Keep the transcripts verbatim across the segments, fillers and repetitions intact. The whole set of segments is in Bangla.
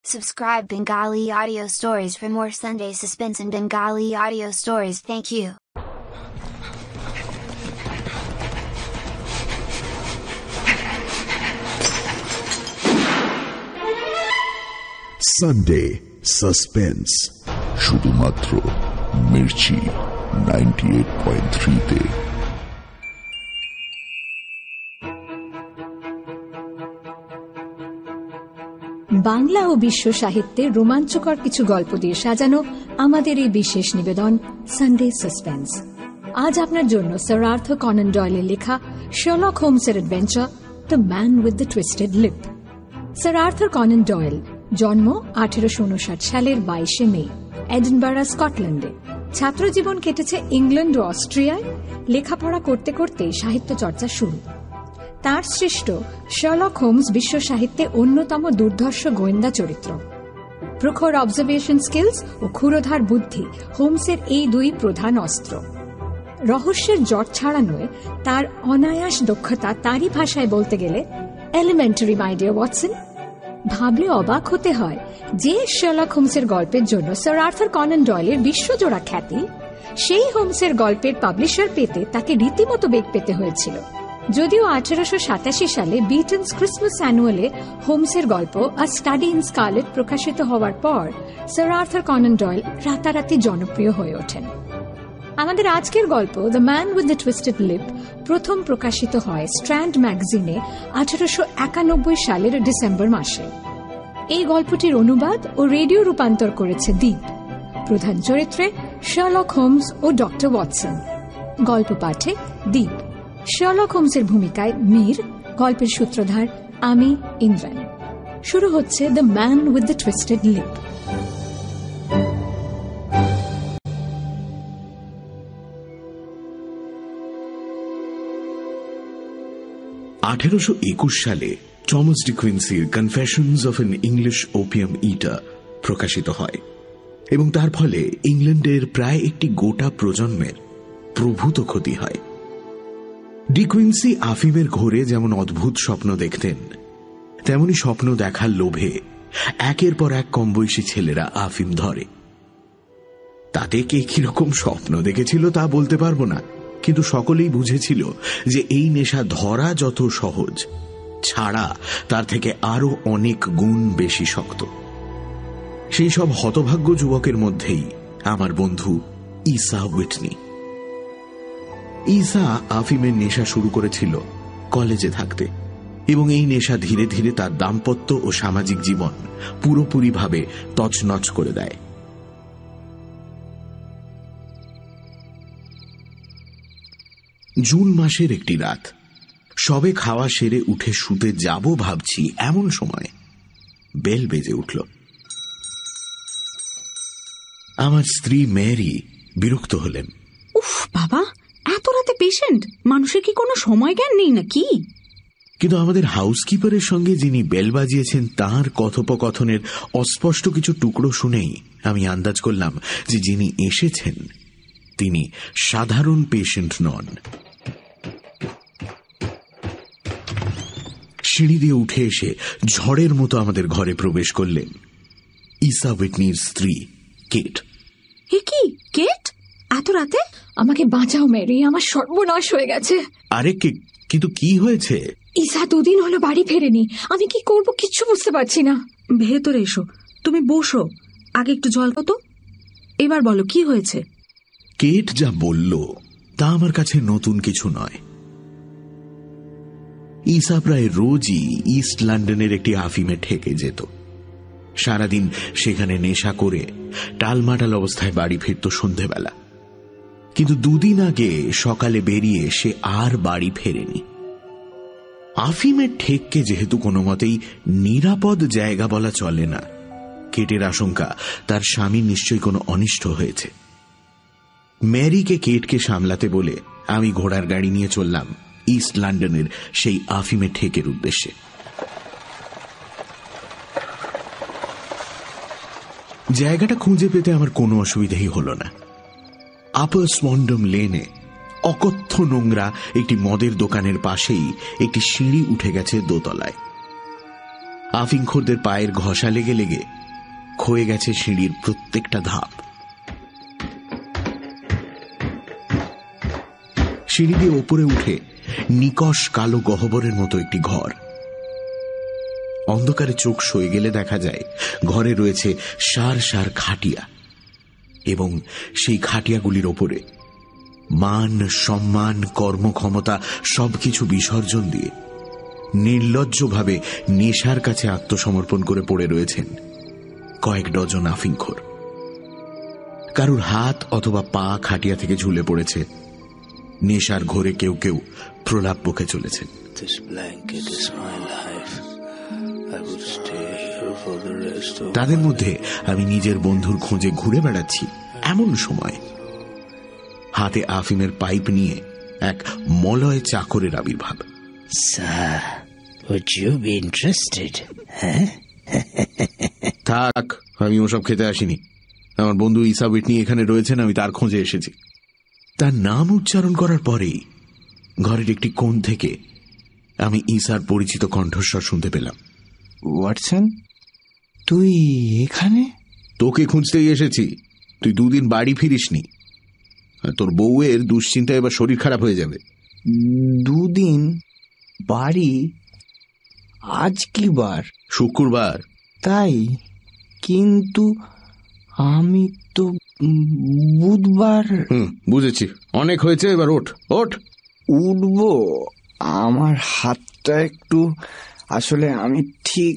Subscribe Bengali Audio Stories for more Sunday suspense and Bengali audio stories. Thank you. Sunday Suspense শুধুমাত্র Mirchi ninety eight point three তে। বাংলা ও বিশ্ব সাহিত্যে রোমাঞ্চকর কিছু গল্প দিয়ে সাজানো আমাদের এই বিশেষ নিবেদন সানডে সাসপেন্স। আজ আপনার জন্য স্যার আর্থার কনান ডয়েলের লেখা শার্লক হোমসের adventure the man with the twisted lip. Sir Arthur Conan Doyle জন্ম আঠেরোশো উনষাট সালের বাইশে মে এডিনবারা, স্কটল্যান্ডে। ছাত্র জীবন কেটেছে ইংল্যান্ড ও অস্ট্রিয়ায়। লেখাপড়া করতে করতে সাহিত্য চর্চা শুরু। তার সৃষ্ট শার্লক হোমস বিশ্ব সাহিত্যে অন্যতম দুর্ধর্ষ গোয়েন্দা চরিত্র। প্রখর অবজারভেশন স্কিলস ও ক্ষুরধার বুদ্ধি হোমসের এই দুই প্রধান অস্ত্র। রহস্যের জট ছাড়ানোয় তার অনায়াস দক্ষতা তারই ভাষায় বলতে গেলে এলিমেন্টারি, মাই ডিয়ার ওয়াটসন। ভাবলে অবাক হতে হয় যে শার্লক হোমসের গল্পের জন্য স্যার আর্থার কনান ডয়েলের বিশ্বজোড়া খ্যাতি, সেই হোমসের গল্পের পাবলিশার পেতে তাকে রীতিমতো বেগ পেতে হয়েছিল। যদিও আঠারোশো সাতাশি সালে বিটনস ক্রিসমাস অ্যানুয়ালে হোমসের গল্প আ স্টাডি ইন স্কারলেট প্রকাশিত হওয়ার পর স্যার আর্থার কনান ডয়েল রাতারাতি জনপ্রিয় হয়ে ওঠেন। আমাদের আজকের গল্প the man with the twisted lip প্রথম প্রকাশিত হয় স্ট্র্যান্ড ম্যাগাজিনে আঠারোশো একানব্বই সালের ডিসেম্বর মাসে। এই গল্পটির অনুবাদ ও রেডিও রূপান্তর করেছে দ্বীপ। প্রধান চরিত্রে শার্লক হোমস ও ডক্টর ওয়াটসন। গল্প পাঠে দ্বীপ। শার্লক হোমসের ভূমিকায় মীর, গল্পের সূত্রধার আমি, ইন্দ্রাণী। শুরু হচ্ছে the man with the twisted lip. আঠেরোশো একুশ সালে টমাস ডি কুইন্সির confessions of an English opium eater প্রকাশিত হয় এবং তার ফলে ইংল্যান্ডের প্রায় একটি গোটা প্রজন্মের প্রভূত ক্ষতি হয়। ডি কুইন্সি আফিমের ঘোরে যেমন অদ্ভুত স্বপ্ন দেখতেন, তেমনি স্বপ্ন দেখার লোভে একের পর এক কমবয়সী ছেলেরা আফিম ধরে। তাতে কে কিরকম স্বপ্ন দেখেছিল তা বলতে পারবো না, কিন্তু সকলেই বুঝেছিল যে এই নেশা ধরা যত সহজ, ছাড়া তার থেকে আরো অনেক গুণ বেশি শক্ত। সেই সব হতভাগ্য যুবকের মধ্যেই আমার বন্ধু ইসা উইটনি। ইসা আফিমের নেশা শুরু করেছিল কলেজে থাকতে, এবং এই নেশা ধীরে ধীরে তার দাম্পত্য ও সামাজিক জীবন পুরোপুরিভাবে তছনছ করে দেয়। জুন মাসের একটি রাত, সবে খাওয়া সেরে উঠে শুতে যাব ভাবছি, এমন সময় বেল বেজে উঠল। আমার স্ত্রী মেরি বিরক্ত হলেন। উফ বাবা, এত রাতে পেশেন্ট, মানুষের কি কোনো সময় জ্ঞান নেই নাকি? কিন্তু আমাদের হাউসকিপারের সঙ্গে যিনি বেল বাজিয়েছেন তাঁর কথোপকথনের অস্পষ্ট কিছু টুকরো শুনেই আমি আন্দাজ করলাম যে যিনি এসেছেন তিনি সাধারণ পেশেন্ট নন। সিঁড়ি দিয়ে উঠে এসে ঝড়ের মতো আমাদের ঘরে প্রবেশ করলেন ইসা উইটনির স্ত্রী কেট। এ কি কেট, এত রাতে? আমাকে বাঁচাও মেরি, আমার সর্বনাশ হয়ে গেছে। আরে কিন্তু কি হয়েছে? ইসা দুদিন হলো বাড়ি ফেরেনি। আমি কি করব কিচ্ছু বুঝতে পারছি না। ভেতরে এসো, তুমি বসো, আগে একটু জল তো। এবার বলো কি হয়েছে। কেট যা বলল তা আমার কাছে নতুন কিছু নয়। ইসা প্রায় রোজই ইস্ট লন্ডনের একটি আফিমে ঠেকে যেত। সারাদিন সেখানে নেশা করে টালমাটাল অবস্থায় বাড়ি ফিরত সন্ধেবেলা। কিন্তু দুদিন আগে সকালে বেরিয়ে সে আর বাড়ি ফেরেনি। আফিমের ঠেককে যেহেতু কোনো মতেই নিরাপদ জায়গা বলা চলে না, কেটের আশঙ্কা তার স্বামী নিশ্চয়ই কোনো অনিষ্ট হয়েছে। ম্যারিকে কেটকে সামলাতে বলে আমি ঘোড়ার গাড়ি নিয়ে চললাম ইস্ট লন্ডনের সেই আফিমের ঠেকের উদ্দেশ্যে। জায়গাটা খুঁজে পেতে আমার কোনো অসুবিধাই হলো না। আপার সোয়ান্ডম লেনে অকথ্য নোংরা একটি মদের দোকানের পাশেই একটি সিঁড়ি উঠে গেছে দোতলায়। আফিংখোরদের পায়ের ঘষা লেগে লেগে ক্ষয়ে গেছে সিঁড়ির প্রত্যেকটা ধাপ। সিঁড়ি দিয়ে ওপরে উঠে নিকষ কালো গহ্বরের মতো একটি ঘর। অন্ধকারে চোখ সয়ে গেলে দেখা যায় ঘরে রয়েছে সার সার খাটিয়া, এবং সেই খাটিয়াগুলির ওপরে মান, সম্মান, কর্মক্ষমতা সবকিছু বিসর্জন দিয়ে নির্লজ্জভাবে নেশার কাছে আত্মসমর্পণ করে পড়ে রয়েছেন কয়েক ডজন আফিংখোর। কারুর হাত অথবা পা খাটিয়া থেকে ঝুলে পড়েছে, নেশার ঘোরে কেউ কেউ প্রলাপ বকে চলেছেন। তাদের মধ্যে আমি নিজের বন্ধুর খোঁজে ঘুরে বেড়াচ্ছি এমন সময় হাতে আফিমের পাইপ নিয়ে এক মলয় চাকরের আবির্ভাব। থাক, আমি ওসব খেতে আসিনি। আমার বন্ধু ইসা উইটনি এখানে রয়েছেন, আমি তার খোঁজে এসেছি। তার নাম উচ্চারণ করার পরেই ঘরের একটি কোণ থেকে আমি ইসার পরিচিত কণ্ঠস্বর শুনতে পেলাম। ওয়াটসন, তুই এখানে? তোকে খুঁজতেই এসেছি। তুই দুদিন বাড়ি ফিরিসনি। তোর বউয়ের দুশ্চিন্তায় এবার শরীর খারাপ হয়ে যাবে। দুদিন বাড়ি? আজ কি বার? শুক্রবার। তাই? কিন্তু আমি তো বুধবার। হুম, বুঝেছি, অনেক হয়েছে, এবার ওঠ ওঠ। উঠবো? আমার হাতটা একটু, আসলে আমি ঠিক।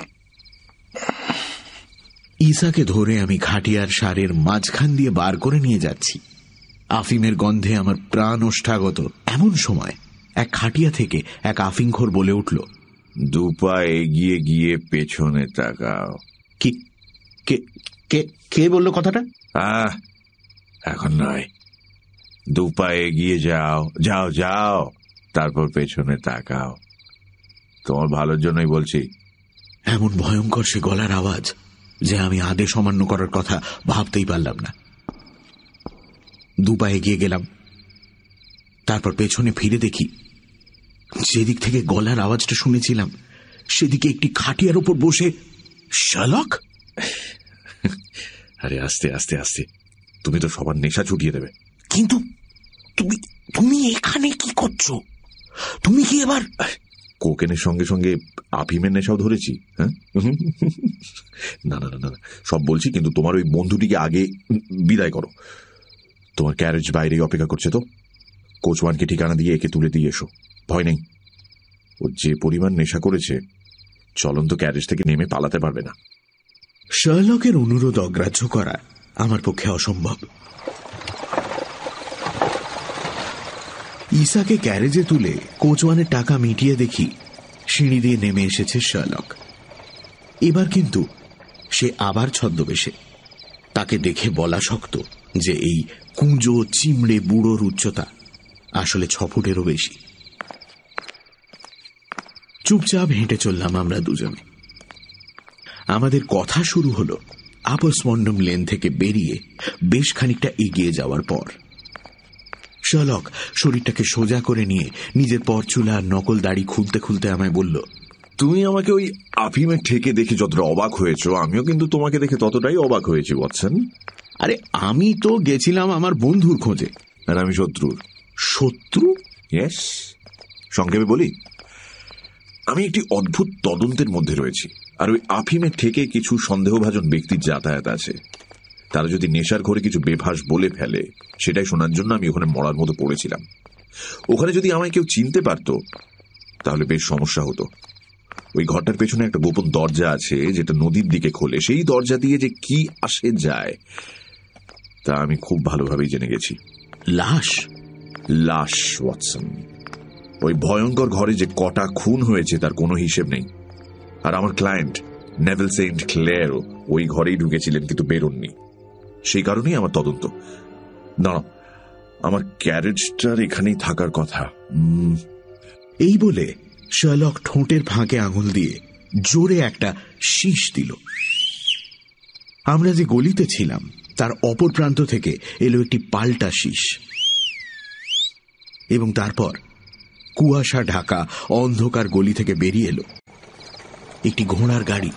ইসাকে ধরে আমি খাটিয়ার সারের মাঝখান দিয়ে বার করে নিয়ে যাচ্ছি। আফিমের গন্ধে আমার প্রাণ ওষ্ঠাগত। এমন সময় এক খাটিয়া থেকে এক আফিংখোর বলে উঠল, দুপা এগিয়ে গিয়ে পেছনে তাকাও। কি? কে কে কে বললো কথাটা? আহ এখন নয়, দুপা এগিয়ে যাও, যাও যাও, তারপর পেছনে তাকাও। তোমার ভালোর জন্যই বলছি। এমন ভয়ঙ্কর সে গলার আওয়াজ যে আমি আদেশ অমান্য করার কথা ভাবতেই পারলাম না। দুপা এগিয়ে গেলাম, তারপর পেছনে ফিরে দেখি যেদিক থেকে গলার আওয়াজটা শুনেছিলাম সেদিকে একটি খাটিয়ার উপর বসে শার্লক। আরে আস্তে আস্তে আস্তে, তুমি তো সবার নেশা ছুটিয়ে দেবে। কিন্তু তুমি তুমি এখানে কি করছো? তুমি কি এবার? কোকেনের সঙ্গে সঙ্গে আফিমের নেশাও ধরেছি। হ্যাঁ, না না না না, সব বলছি, কিন্তু তোমার ওই বন্ধুটিকে আগে বিদায় করো। তোমার ক্যারেজ বাইরেই অপেক্ষা করছে, তো কোচওয়ানকে ঠিকানা দিয়ে একে তুলে দিয়ে এসো। ভয় নেই, ও যে পরিমাণ নেশা করেছে চলন্ত ক্যারেজ থেকে নেমে পালাতে পারবে না। শার্লকের অনুরোধ অগ্রাহ্য করা আমার পক্ষে অসম্ভব। ইসাকে ক্যারেজে তুলে কোচওয়ানের টাকা মিটিয়ে দেখি সিঁড়ি দিয়ে নেমে এসেছে শার্লক। এবার কিন্তু সে আবার ছদ্মবেশে। তাকে দেখে বলা শক্ত যে এই কুঁজো চিমড়ে বুড়োর উচ্চতা আসলে ছ ফুটেরও বেশি। চুপচাপ হেঁটে চললাম আমরা দুজনে। আমাদের কথা শুরু হলো আপসমন্ডম লেন থেকে বেরিয়ে বেশ খানিকটা এগিয়ে যাওয়ার পর। শার্লক শরীরটাকে সোজা করে নিয়ে নিজের পরচুলা আর নকল দাড়ি খুলতে খুলতে আমায় বলল, তুমি আমাকে ওই আফিমের ঠেকে দেখে যতটা অবাক হয়েছো, আমিও কিন্তু তোমাকে দেখে ততটাই অবাক হয়েছি ওয়াটসন। আরে আমি তো গেছিলাম আমার বন্ধুর খোঁজে, আর আমি শত্রুর। শত্রু? ইয়েস, সংক্ষেপে বলি, আমি একটি অদ্ভুত তদন্তের মধ্যে রয়েছি। আর ওই আফিমের থেকে কিছু সন্দেহভাজন ব্যক্তির যাতায়াত আছে। তারা যদি নেশার ঘরে কিছু বেভাস বলে ফেলে, সেটাই শোনার জন্য আমি ওখানে মরার মতো পড়েছিলাম। ওখানে যদি আমায় কেউ চিনতে পারত তাহলে বেশ সমস্যা হতো। ওই ঘরটার পেছনে একটা গোপন দরজা আছে যেটা নদীর দিকে খোলে। সেই দরজা দিয়ে যে কি আসে যায় তা আমি খুব ভালোভাবেই জেনে গেছি। লাশ? লাশ ওয়াটসন। ওই ভয়ঙ্কর ঘরে যে কটা খুন হয়েছে তার কোনো হিসেব নেই। আর আমার ক্লায়েন্ট নেভেল সেন্ট ক্লেয়ারও ওই ঘরেই ঢুকেছিলেন, কিন্তু বেরোননি। সেই কারণেই আমার তদন্ত। না, আমার ক্যারেজটার এখানেই থাকার কথা। এই বলে শার্লক ঠোঁটের ফাঁকে আঙুল দিয়ে জোরে একটা শীষ দিল। আমরা যে গলিতে ছিলাম তার অপর প্রান্ত থেকে এলো একটি পাল্টা শীষ, এবং তারপর কুয়াশা ঢাকা অন্ধকার গলি থেকে বেরিয়ে এলো একটি ঘোড়ার গাড়ি।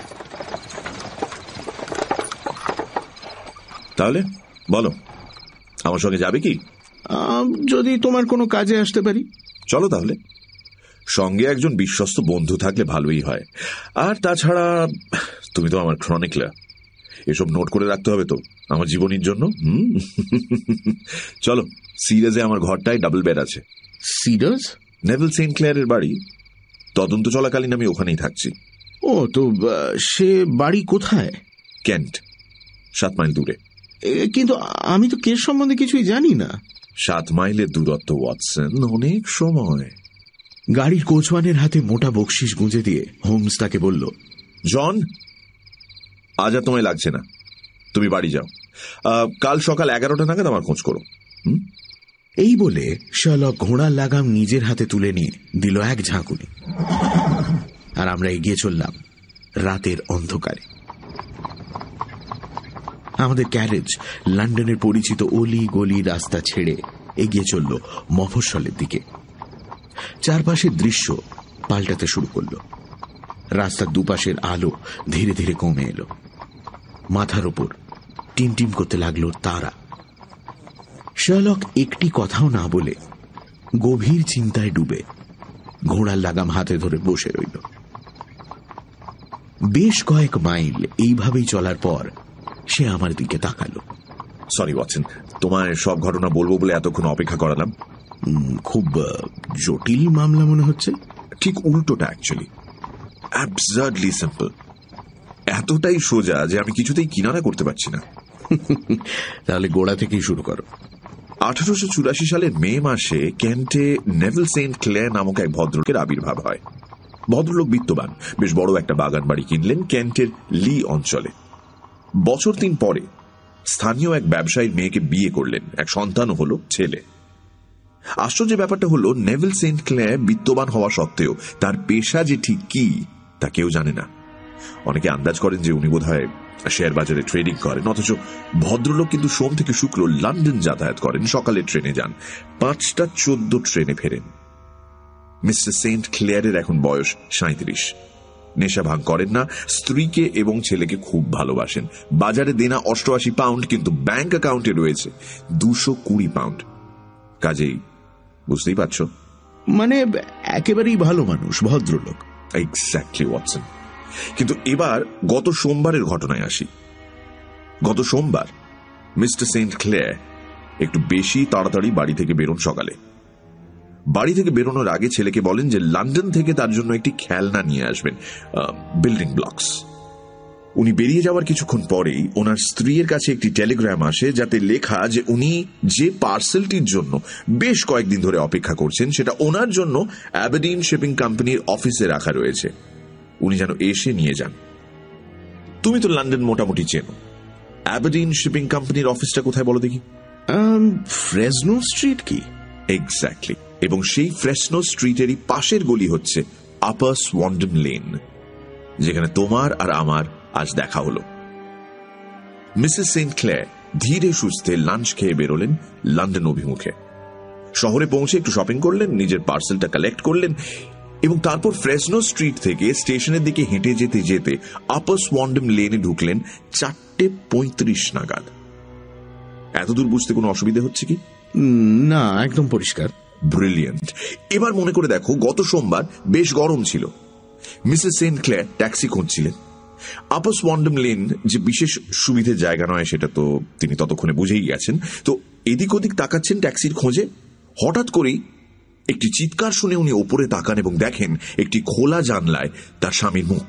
তাহলে বলো, আমার সঙ্গে যাবে কি? যদি তোমার কোনো কাজে আসতে পারি। চলো তাহলে। সঙ্গে একজন বিশ্বস্ত বন্ধু থাকলে ভালোই হয়। আর তাছাড়া তুমি তো আমার ক্রনিকলার, এসব নোট করে রাখতে হবে তো আমার জীবনীর জন্য। হুম চলো, সিরাজে আমার ঘরটায় ডাবল বেড আছে। সিরাজ? নেভিল সেন্ট ক্লেয়ারের বাড়ি। তদন্ত চলাকালীন আমি ওখানেই থাকছি। ও তো, সে বাড়ি কোথায়? কেন্ট, সাত মাইল দূরে। কিন্তু আমি তো কেস সম্বন্ধে কিছুই জানি না। সাত মাইলের দূরত্ব ওয়াটসন, অনেক সময়। গাড়ির কোচওয়ানের হাতে মোটা বকশিস গুঁজে দিয়ে হোমস তাকে বলল, জন, আজ আর তোমায় লাগছে না, তুমি বাড়ি যাও। কাল সকাল এগারোটা নাগাদ আমার খোঁজ করো। হুম এই বলে শার্লক ঘোড়ার লাগাম নিজের হাতে তুলে নিয়ে দিল এক ঝাঁকুনি, আর আমরা এগিয়ে চললাম রাতের অন্ধকারে। আমাদের ক্যারেজ লন্ডনের পরিচিত অলি গলি রাস্তা ছেড়ে এগিয়ে চলল মফস্বলের দিকে। চারপাশের দৃশ্য পাল্টাতে শুরু করল। রাস্তার দুপাশের আলো ধীরে ধীরে কমে এলো। মাথার ওপর টিমটিম করতে লাগলো তারা। শার্লক একটি কথাও না বলে গভীর চিন্তায় ডুবে ঘোড়ার লাগাম হাতে ধরে বসে রইল। বেশ কয়েক মাইল এইভাবেই চলার পর সে আমার দিকে তাকালো। সরি ওয়াটসন, তোমার সব ঘটনা বলবো বলে এতক্ষণ অপেক্ষা করালাম। খুব জটিল মামলা মনে হচ্ছে। ঠিক উল্টোটা, অ্যাকচুয়ালি অ্যাবসার্ডলি সিম্পল। এতটাই সোজা যে আমি কিছুতেই কিনারা করতে পারছি না। তাহলে গোড়া থেকেই শুরু করো। আঠারোশো চুরাশি সালের মে মাসে কেন্টে নেভিল সেন্ট ক্লেয়ার নামক এক ভদ্রলোকের আবির্ভাব হয়। ভদ্রলোক বিত্তবান, বেশ বড় একটা বাগান বাড়ি কিনলেন কেন্টের লি অঞ্চলে। বছর তিন পরে স্থানীয় এক ব্যবসায়ীর মেয়েকে বিয়ে করলেন, এক সন্তানও হলো, ছেলে। আশ্চর্য ব্যাপারটা হলো, নেভিল সেন্ট ক্লেয়ার বিত্তবান হওয়া সত্ত্বেও তার পেশা যে ঠিক কি তা কেউ জানে না। অনেকে আন্দাজ করেন যে উনি বোধহয় শেয়ার বাজারে ট্রেডিং করেন, অথচ ভদ্রলোক কিন্তু সোম থেকে শুক্র লন্ডন যাতায়াত করেন। সকালে ট্রেনে যান, পাঁচটা চোদ্দ ট্রেনে ফেরেন। মিস্টার সেন্ট ক্লেয়ারের এখন বয়স সাঁত্রিশ। নেশা ভাঙ করেন না, স্ত্রীকে এবং ছেলেকে খুব ভালোবাসেন। বাজারে দেনা অষ্টআশি পাউন্ড, কিন্তু ব্যাংক অ্যাকাউন্টে রয়েছে দুশো কুড়ি পাউন্ড। কাজেই বুঝতেই পারছ, মানে একেবারেই ভালো মানুষ, ভদ্রলোক। Exactly Watson. কিন্তু এবার গত সোমবারের ঘটনায় আসি। গত সোমবার মিস্টার সেন্ট ক্লেয়ার একটু বেশি তাড়াতাড়ি বাড়ি থেকে বেরোন। সকালে বাড়ি থেকে বেরোনোর আগে ছেলেকে বলেন যে লন্ডন থেকে তার জন্য একটি খেলনা নিয়ে আসবেন, বিল্ডিং ব্লকস। উনি বেরিয়ে যাওয়ার কিছুক্ষণ পরেই ওনার স্ত্রীর কাছে একটি টেলিগ্রাম আসে, যাতে লেখা যে উনি যে পার্সেলটির জন্য বেশ কয়েকদিন ধরে অপেক্ষা করছেন সেটা ওনার জন্য অ্যাবেরডিন শিপিং কোম্পানির অফিসে রাখা রয়েছে। উনি যেন এসে নিয়ে যান। তুমি তো লন্ডন মোটামুটি চেনো। অ্যাবেরডিন শিপিং কোম্পানির অফিসটা কোথায় বলো দেখি? ফ্রেজনো স্ট্রিট কি? এক্স্যাক্টলি। এবং সেই ফ্রেজনো স্ট্রিটেরই পাশের গলি হচ্ছে আপার সোয়ান্ডন লেন, যেখানে তোমার আর আমার আজ দেখা হলো। মিসেস সেন্ট ক্লেয়ার ধীরে সুস্থে লাঞ্চ খেয়ে বেরোলেন লন্ডন অভিমুখে। শহরে পৌঁছে একটু শপিং করলেন, নিজের পার্সেলটা কালেক্ট করলেন এবং তারপর ফ্রেজনো স্ট্রিট থেকে স্টেশনের দিকে হেঁটে যেতে যেতে আপার সোয়ান্ডন লেনে ঢুকলেন চারটে পঁয়ত্রিশ নাগাদ। এতদূর বুঝতে কোনো অসুবিধা হচ্ছে কি? না, একদম পরিষ্কার। ব্রিলিয়েন্ট। এবার মনে করে দেখো, গত সোমবার বেশ গরম ছিল। মিসেস সেন্ট ক্লেয়ার ট্যাক্সি খুঁজছিলেন। আপার সোয়ান্ডন লেন যে বিশেষ সুবিধের জায়গা নয় সেটা তো তিনি ততক্ষণে বুঝেই গেছেন। তো এদিক ওদিক তাকাচ্ছেন ট্যাক্সির খোঁজে। হঠাৎ করেই একটি চিৎকার শুনে উনি ওপরে তাকান এবং দেখেন একটি খোলা জানলায় তার স্বামীর মুখ।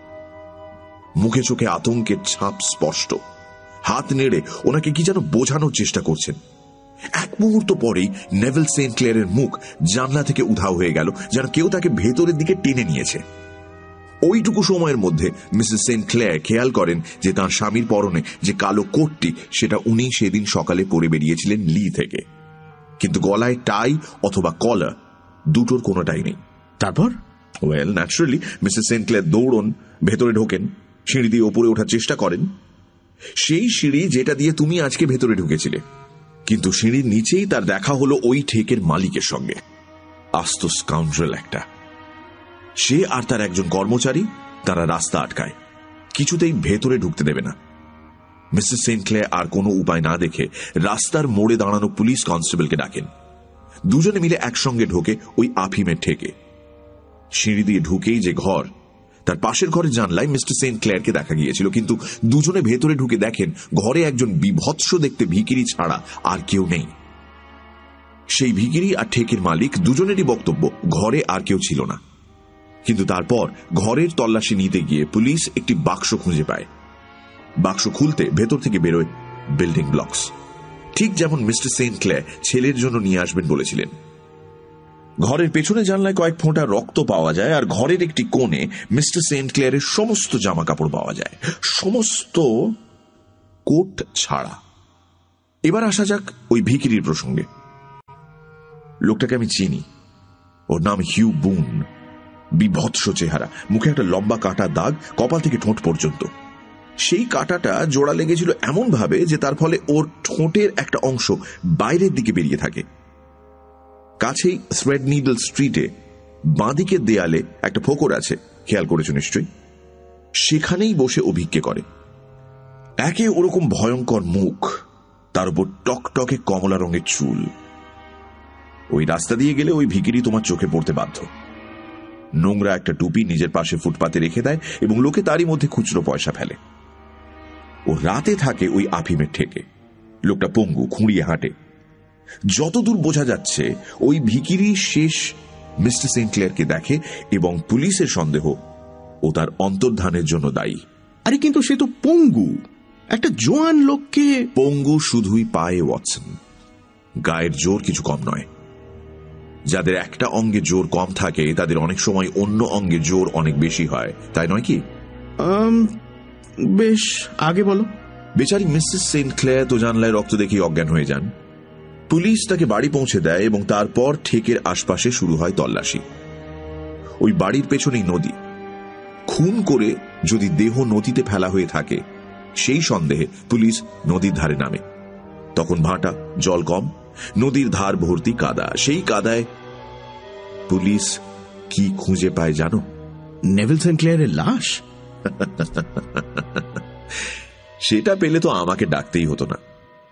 মুখে চোখে আতঙ্কের ছাপ স্পষ্ট। হাত নেড়ে ওনাকে কি যেন বোঝানোর চেষ্টা করছেন। এক মুহূর্ত পরেই নেভিল সেন্ট ক্লেয়ারের মুখ জানলা থেকে উধাও হয়ে গেল, যেন কেউ তাকে ভেতরের দিকে টেনে নিয়েছে। ওইটুকু সময়ের মধ্যে মিসেস সেন্ট ক্লেয়ার খেয়াল করেন যে তাঁর স্বামীর পরনে যে কালো কোটটি সেটা উনি সেদিন সকালে পরে বেরিয়েছিলেন লি থেকে, কিন্তু গলায় টাই অথবা কলার দুটোর কোনোটাই নেই। তারপর well, naturally Mrs St Clair দৌড়ন, ভেতরে ঢোকেন, সিঁড়ি দিয়ে ওপরে ওঠার চেষ্টা করেন। সেই সিঁড়ি যেটা দিয়ে তুমি আজকে ভেতরে ঢুকেছিলে, কিন্তু সিঁড়ির নিচেই তার দেখা হলো ওই ঠেকের মালিকের সঙ্গে। আস্ত স্কাউন্ড্রেল একটা। সে আর তার একজন কর্মচারী তারা রাস্তা আটকায়, কিছুতেই ভেতরে ঢুকতে দেবে না। মিসেস সেন্ট ক্লেয়ার আর কোনো উপায় না দেখে রাস্তার মোড়ে দাঁড়ানো পুলিশ কনস্টেবলকে ডাকেন। দুজনে মিলে একসঙ্গে ঢোকে ওই আফিমের ঠেকে। সিঁড়ি দিয়ে ঢুকেই যে ঘর, তার পাশের ঘরের জানলায় মিস্টার সেন্ট ক্লেয়ারকে দেখা গিয়েছিল, কিন্তু দুজনে ভেতরে ঢুকে দেখেন ঘরে একজন বিভৎস দেখতে ভিখিরি ছাড়া আর কেউ নেই। সেই ভিখিরি আর ঠেকের মালিক দুজনেরই বক্তব্য ঘরে আর কেউ ছিল না। কিন্তু তারপর ঘরের তল্লাশি নিতে গিয়ে পুলিশ একটি বাক্স খুঁজে পায়। বাক্স খুলতে ভেতর থেকে বেরোয় বিল্ডিং ব্লকস, ঠিক যেমন মিস্টার সেন্ট ক্লেয়ার ছেলের জন্য নিয়ে আসবেন বলেছিলেন। ঘরের পেছনে জানলায় কয়েক ফোঁটা রক্ত পাওয়া যায়, আর ঘরের একটি কোণে মিস্টার সেন্ট ক্লেয়ারের সমস্ত জামা কাপড় পাওয়া যায়, সমস্ত কোট ছাড়া। এবার আসা যাক ওই ভিখিরির প্রসঙ্গে। লোকটাকে আমি চিনি, ওর নাম হিউ বুন। বিভৎস চেহারা, মুখে একটা লম্বা কাটা দাগ কপাল থেকে ঠোঁট পর্যন্ত। সেই কাটাটা জোড়া লেগেছিল এমন ভাবে যে তার ফলে ওর ঠোঁটের একটা অংশ বাইরের দিকে বেরিয়ে থাকে। কাছেই থ্রেড নিডল স্ট্রিটে বাঁদিকের দেয়ালে একটা ফোকর আছে, খেয়াল করেছো নিশ্চয়ই। সেখানেই বসে ও ভিক্ষে করে। একে ওরকম ভয়ঙ্কর মুখ, তার উপর টকটকে কমলা রঙের চুল। ওই রাস্তা দিয়ে গেলে ওই ভিখিরি তোমার চোখে পড়তে বাধ্য। নোংরা একটা টুপি নিজের পাশে ফুটপাতে রেখে দেয় এবং লোকে তারই মধ্যে খুচরো পয়সা ফেলে। ও রাতে থাকে ওই আফিমের ঠেকে। লোকটা পঙ্গু, খুঁড়িয়ে হাঁটে। যতদূর বোঝা যাচ্ছে ওই ভিখিরি শেষ মিস্টার সেন্ট ক্লেয়ারকে দেখে এবং পুলিশের সন্দেহ ও তার অন্তর্ধানের জন্য দায়ী। আরে কিন্তু সে তো পঙ্গু, একটা জোয়ান লোককে। পঙ্গু শুধুই পায়ে ওয়াটসন, গায়ের জোর কিছু কম নয়। যাদের একটা অঙ্গে জোর কম থাকে তাদের অনেক সময় অন্য অঙ্গে জোর অনেক বেশি হয়, তাই নয় কি? বেশ, আগে বলো। বেচারি মিসেস সেন্ট ক্লেয়ার তো জানলায় রক্ত দেখেই অজ্ঞান হয়ে যান। পুলিশ তাকে বাড়ি পৌঁছে দেয় এবং তারপর ঠেকের আশপাশে শুরু হয় তল্লাশি। ওই বাড়ির পেছনেই নদী। খুন করে যদি দেহ নদীতে ফেলা হয়ে থাকে সেই সন্দেহে পুলিশ নদীর ধারে নামে। তখন ভাটা, জল কম, নদীর ধার ভর্তি কাদা। সেই কাদায় পুলিশ কি খুঁজে পায় জানো? নেভিল সেন্ট ক্লেয়ারের লাশ। সেটা পেলে তো আমাকে ডাকতেই হতো না।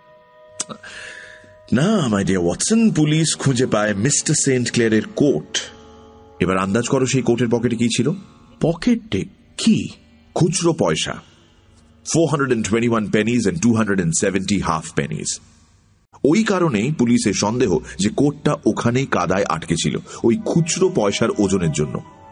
না মাই ডিয়ার ওয়াটসন, পুলিশ খুঁজে পায় মিস্টার সেন্ট ক্লেয়ারের কোট। এবার আন্দাজ করো সেই কোটের পকেটে কি ছিল? পকেটে কি? খুচরো পয়সা, four hundred and twenty one pennies and two hundred and seventy half pennies. ওই কারণেই পুলিশের সন্দেহ যে কোটটা ওখানেই কাদায় আটকে ছিল, ওই খুচরো পয়সার ওজনের জন্য।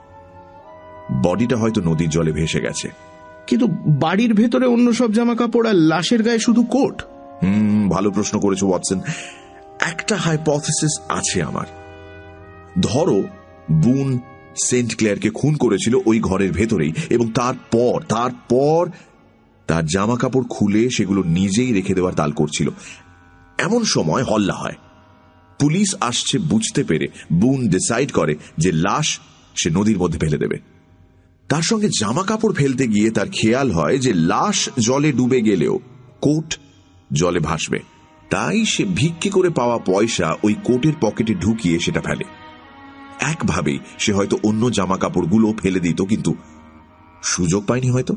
বডিটা হয়তো নদীর জলে ভেসে গেছে। কিন্তু বাড়ির ভেতরে অন্য সব জামা কাপড় আর লাশের গায়ে শুধু কোট। হুম ভালো প্রশ্ন করেছো ওয়াটসন। একটা হাইপোথিসিস আছে আমার। ধরো বুন সেন্ট ক্লেয়ারকে খুন করেছিল ওই ঘরের ভেতরেই, এবং তারপর তারপর তার জামা কাপড় খুলে সেগুলো নিজেই রেখে দেওয়ার তাল করছিল। এমন সময় হল্লা হয়। পুলিশ আসছে বুঝতে পেরে বুন ডিসাইড করে যে লাশ সে নদীর মধ্যে ফেলে দেবে। তার সঙ্গে জামা কাপড় ফেলতে গিয়ে তার খেয়াল হয় যে লাশ জলে ডুবে গেলেও কোট জলে ভাসবে। তাই সে ভিক্ষে করে পাওয়া পয়সা ওই কোটের পকেটে ঢুকিয়ে সেটা ফেলে। একভাবেই সে হয়তো অন্য জামা কাপড়গুলো ফেলে দিত, কিন্তু সুযোগ পায়নি হয়তো।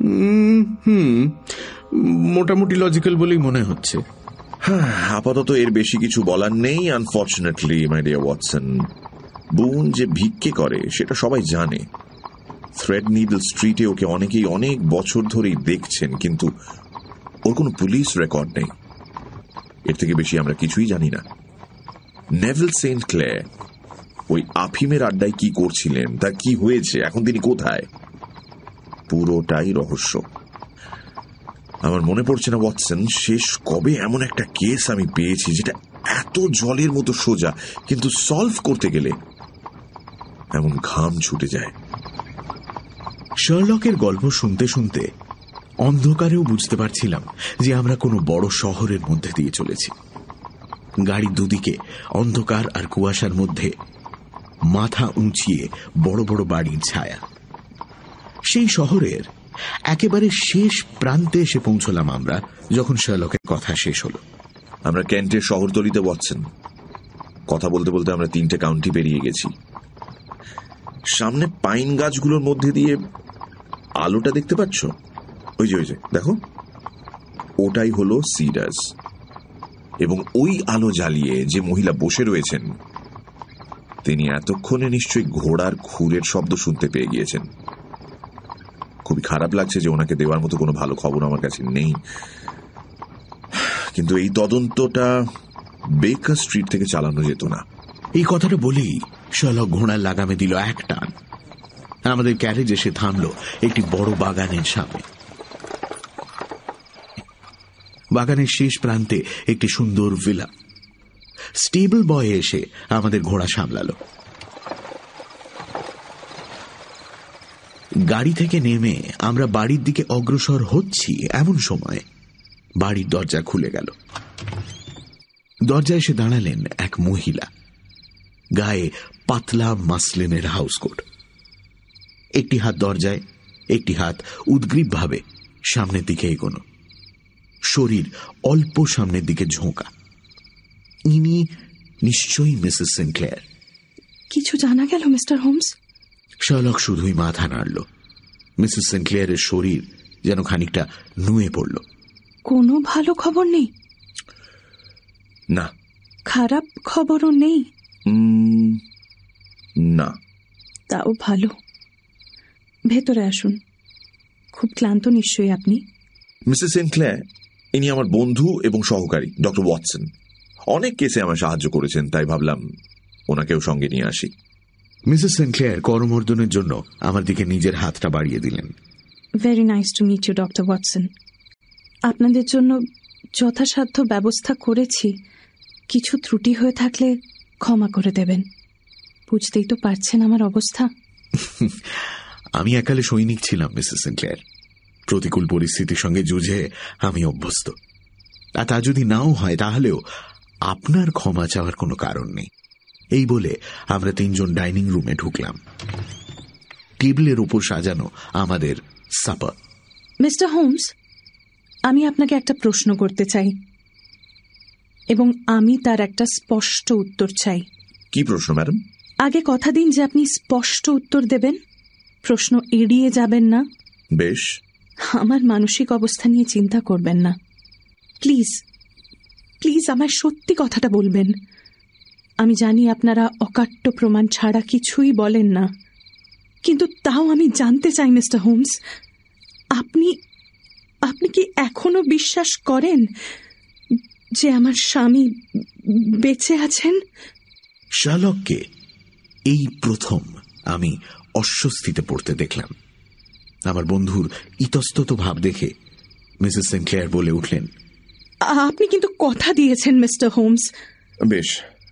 হুম মোটামুটি লজিক্যাল বলেই মনে হচ্ছে। হ্যাঁ, আপাতত এর বেশি কিছু বলার নেই আনফর্চুনেটলি মাই ডিয়ার ওয়াটসন। বুন যে ভিক্ষে করে সেটা সবাই জানে। থ্রেড নিডল স্ট্রিটে ওকে অনেকেই অনেক বছর ধরেই দেখছেন, কিন্তু ওর কোনো পুলিশ রেকর্ড নেই। এর থেকে বেশি আমরা কিছুই জানি না। নেভিল সেন্ট ক্লেয়ার ওই আফিমের আড্ডায় কি করছিলেন, তার কি হয়েছে, এখন তিনি কোথায়, পুরোটাই রহস্য। আমার মনে পড়ছে না ওয়াটসন, শেষ কবে এমন একটা কেস আমি পেয়েছি যেটা এত জলের মতো সোজা, কিন্তু সলভ করতে গেলে এমন ঘাম ছুটে যায়। শার্লকের গল্প শুনতে শুনতে অন্ধকারেও বুঝতে পারছিলাম যে আমরা কোনো বড় শহরের মধ্যে দিয়ে চলেছি। গাড়ির দুদিকে অন্ধকার আর কুয়াশার মধ্যে মাথা উঁচিয়ে বড় বড় বাড়ির ছায়া। সেই শহরের একেবারে শেষ প্রান্তে এসে পৌঁছলাম আমরা যখন শার্লকের কথা শেষ হলো। আমরা কেন্টের শহরতলিতে ওয়াটসন। কথা বলতে বলতে আমরা তিনটে কাউন্টি পেরিয়ে গেছি। সামনে পাইন গাছগুলোর মধ্যে দিয়ে আলোটা দেখতে পাচ্ছ? ওই যে ওই যে দেখো, ওটাই হলো সিডার্স। এবং ওই আলো জ্বালিয়ে যে মহিলা বসে রয়েছেন তিনি এতক্ষণে নিশ্চয়ই ঘোড়ার খুরের শব্দ শুনতে পেয়ে গিয়েছেন। খুবই খারাপ লাগছে যে ওনাকে দেওয়ার মতো কোনো ভালো খবর আমার কাছে নেই, কিন্তু এই তদন্তটা বেকার স্ট্রিট থেকে চালানো যেত না। এই কথাটা বলেই শার্লক ঘোড়ার লাগামে দিল এক টান। আমাদের ক্যারেজ এসে থামলো একটি বড় বাগানের সামনে। বাগানের শেষ প্রান্তে একটি সুন্দর ভিলা। স্টেবল বয় এসে আমাদের ঘোড়া সামলালো। গাড়ি থেকে নেমে আমরা বাড়ির দিকে অগ্রসর হচ্ছি এমন সময় বাড়ির দরজা খুলে গেল। দরজায় এসে দাঁড়ালেন এক মহিলা, গায়ে পাতলা মাসলিনের হাউসকোট। একটি হাত দরজায়, একটি হাত উদ্গ্রীবভাবে সামনের দিকে এগোনো, শরীর অল্প সামনের দিকে ঝোঁকা। ইনি নিশ্চয়ই মিসেস সিনক্লেয়ার। কিছু জানা গেল মিস্টার হোমস? শার্লক শুধুই মাথা নাড়ল। মিসেস সিনক্লেয়ারের শরীর যেন খানিকটা নুয়ে পড়ল। কোনো ভালো খবর নেই? না। খারাপ খবরও নেই? না। তাও ভালো। ভেতরে আসুন। খুব ক্লান্ত নিশ্চয়ই আপনি? মিসেস সিনক্লেয়ার, ইনি আমার বন্ধু এবং সহকারী ডক্টর ওয়াটসন। অনেক কেসে আমায় সাহায্য করেছেন, তাই ভাবলাম ওনাকেও সঙ্গে নিয়ে আসি। মিসেস সিনক্লেয়ার করমর্দনের জন্য আমার দিকে নিজের হাতটা বাড়িয়ে দিলেন। Very nice to meet you doctor Watson. আপনাদের জন্য যথাসাধ্য ব্যবস্থা করেছি। কিছু ত্রুটি হয়ে থাকলে ক্ষমা করে দেবেন। বুঝতেই তো পারছেন আমার অবস্থা। আমি একালে সৈনিক ছিলাম মিসেস সিনক্লেয়ার। প্রতিকূল পরিস্থিতির সঙ্গে যুঝে আমি অভ্যস্ত। আর তা যদি নাও হয় তাহলেও আপনার ক্ষমা চাওয়ার কোনো কারণ নেই। এই বলে আমরা তিনজন ডাইনিং রুমে ঢুকলাম। টেবিলের উপর সাজানো আমাদের সাপার। মিস্টার হোমস, আমি আপনাকে একটা প্রশ্ন করতে চাই এবং আমি তার একটা স্পষ্ট উত্তর চাই। কি প্রশ্ন ম্যাডাম? আগে কথা দিন যে আপনি স্পষ্ট উত্তর দেবেন, প্রশ্ন এড়িয়ে যাবেন না। বেশ। আমার মানসিক অবস্থা নিয়ে চিন্তা করবেন না। প্লিজ প্লিজ আমায় সত্যি কথাটা বলবেন। আমি জানি আপনারা অকাট্য প্রমাণ ছাড়া কিছুই বলেন না, কিন্তু তাও আমি জানতে চাই মিস্টার হোমস, আপনি আপনি কি এখনো বিশ্বাস করেন যে আমার স্বামী বেঁচে আছেন? শার্লককে এই প্রথম আমি অস্বস্তিতে পড়তে দেখলাম। আমার বন্ধুর ইতস্তত ভাব দেখে মিসেস সিনক্লেয়ার বলে উঠলেন, আপনি কিন্তু কথা দিয়েছেন মিস্টার হোমস। বেশ,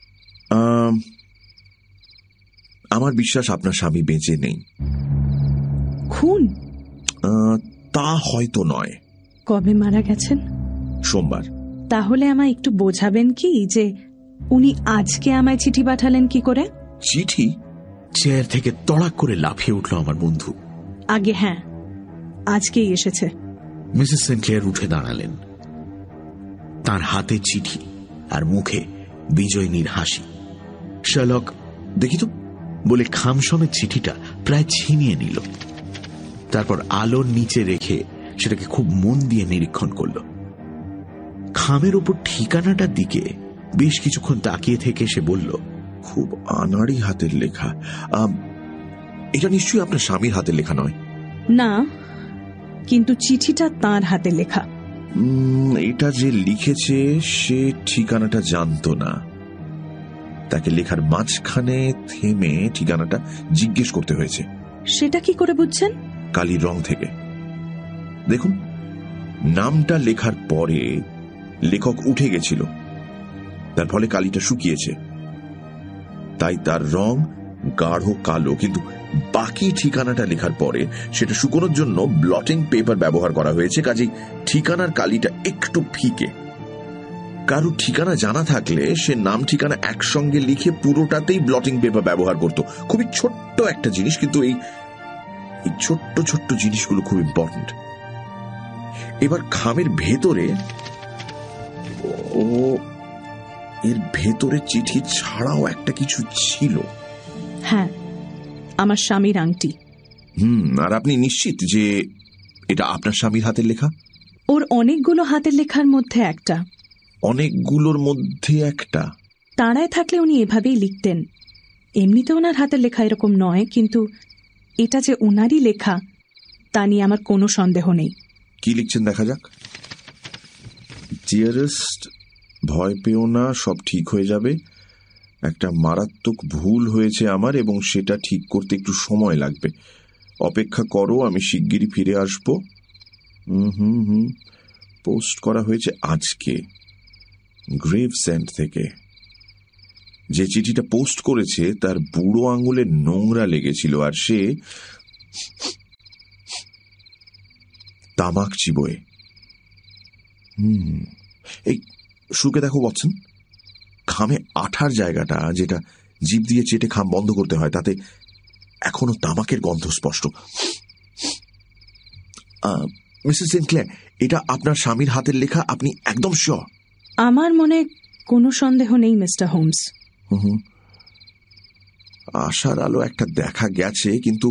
আমার বিশ্বাস আপনার স্বামী বেঁচে নেই। খুন? তা হয়তো নয়। কবে মারা গেছেন? সোমবার। তাহলে আমায় একটু বোঝাবেন কি যে উনি আজকে আমায় চিঠি পাঠালেন কি করে? চিঠি? চেয়ার থেকে তড়াক করে লাফিয়ে উঠল আমার বন্ধু। আগে হ্যাঁ, আজকেই এসেছে। মিসেস সিনক্লেয়ার উঠে দাঁড়ালেন। তার হাতে চিঠি আর মুখে বিজয়নীর হাসি। শার্লক, দেখি তো বলে খাম সমেত চিঠিটা প্রায় ছিনিয়ে নিল। তারপর আলোর নিচে রেখে সেটাকে খুব মন দিয়ে নিরীক্ষণ করল। খামের ওপর ঠিকানাটার দিকে বেশ কিছুক্ষণ তাকিয়ে থেকে সে বলল, খুব আনাড়ি হাতের লেখা। এটা নিশ্চয়ই আপনার স্বামীর হাতের লেখা নয়? না, কিন্তু চিঠিটা তার হাতে লেখা। এটা যে লিখেছে সে ঠিকানাটা জানতো না। তাকে লেখার মাঝখানে থেমে ঠিকানাটা জিজ্ঞেস করতে হয়েছে। সেটা কি করে বুঝছেন? কালির রং থেকে। দেখুন, নামটা লেখার পরে লেখক উঠে গেছিল, তার ফলে কালিটা শুকিয়েছে, তাই তার রং গাঢ় কালো। কিন্তু বাকি ঠিকানাটা লেখার পরে সেটা শুকোনোর জন্য ব্লটিং পেপার ব্যবহার করা হয়েছে, কাজেই ঠিকানার কালিটা একটু ফিকে। কারো ঠিকানা জানা থাকলে সে নাম ঠিকানা একসঙ্গে লিখে পুরোটাতেই ব্লটিং পেপার ব্যবহার করত। খুবই ছোট্ট একটা জিনিস, কিন্তু এই এই ছোট্ট ছোট্ট জিনিসগুলো খুব ইম্পর্টেন্ট। এবার খামের ভেতরে, ও এর ভেতরে চিঠি ছাড়াও একটা কিছু ছিল। হ্যাঁ, আমার স্বামীর আংটি। হুম আর আপনি নিশ্চিত যে এটা আপনার স্বামীর হাতের লেখা? ওর অনেকগুলো হাতের লেখার মধ্যে একটা। অনেকগুলোর মধ্যে একটা? তাড়ায় থাকলে উনি এভাবেই লিখতেন। এমনিতে ওনার হাতের লেখা এরকম নয়, কিন্তু এটা যে ওনারই লেখা তা নিয়ে আমার কোনো সন্দেহ নেই। কি লিখছেন দেখা যাক। ডিয়ারেস্ট, ভয় পেও না, সব ঠিক হয়ে যাবে। একটা মারাত্মক ভুল হয়েছে আমার এবং সেটা ঠিক করতে একটু সময় লাগবে। অপেক্ষা করো, আমি শিগগিরই ফিরে আসবো। হুম হুম হুম পোস্ট করা হয়েছে আজকে গ্রেভস্যান্ড থেকে। যে চিঠিটা পোস্ট করেছে তার বুড়ো আঙুলে নোংরা লেগেছিল আর সে তামাক চিবোয়। হুম এই শুকে দেখো ওয়াটসন, খামে আঠার জায়গাটা যেটা জিভ দিয়ে চেটে খাম বন্ধ করতে হয় তাতে এখনো তামাকের গন্ধ স্পষ্ট। মিসেস সিনক্লেয়ার, এটা আপনার স্বামীর হাতের লেখা? আপনি একদম শিওর? আমার মনে কোনো সন্দেহ নেই মিস্টার হোমস। হুম আশার আলো একটা দেখা গেছে, কিন্তু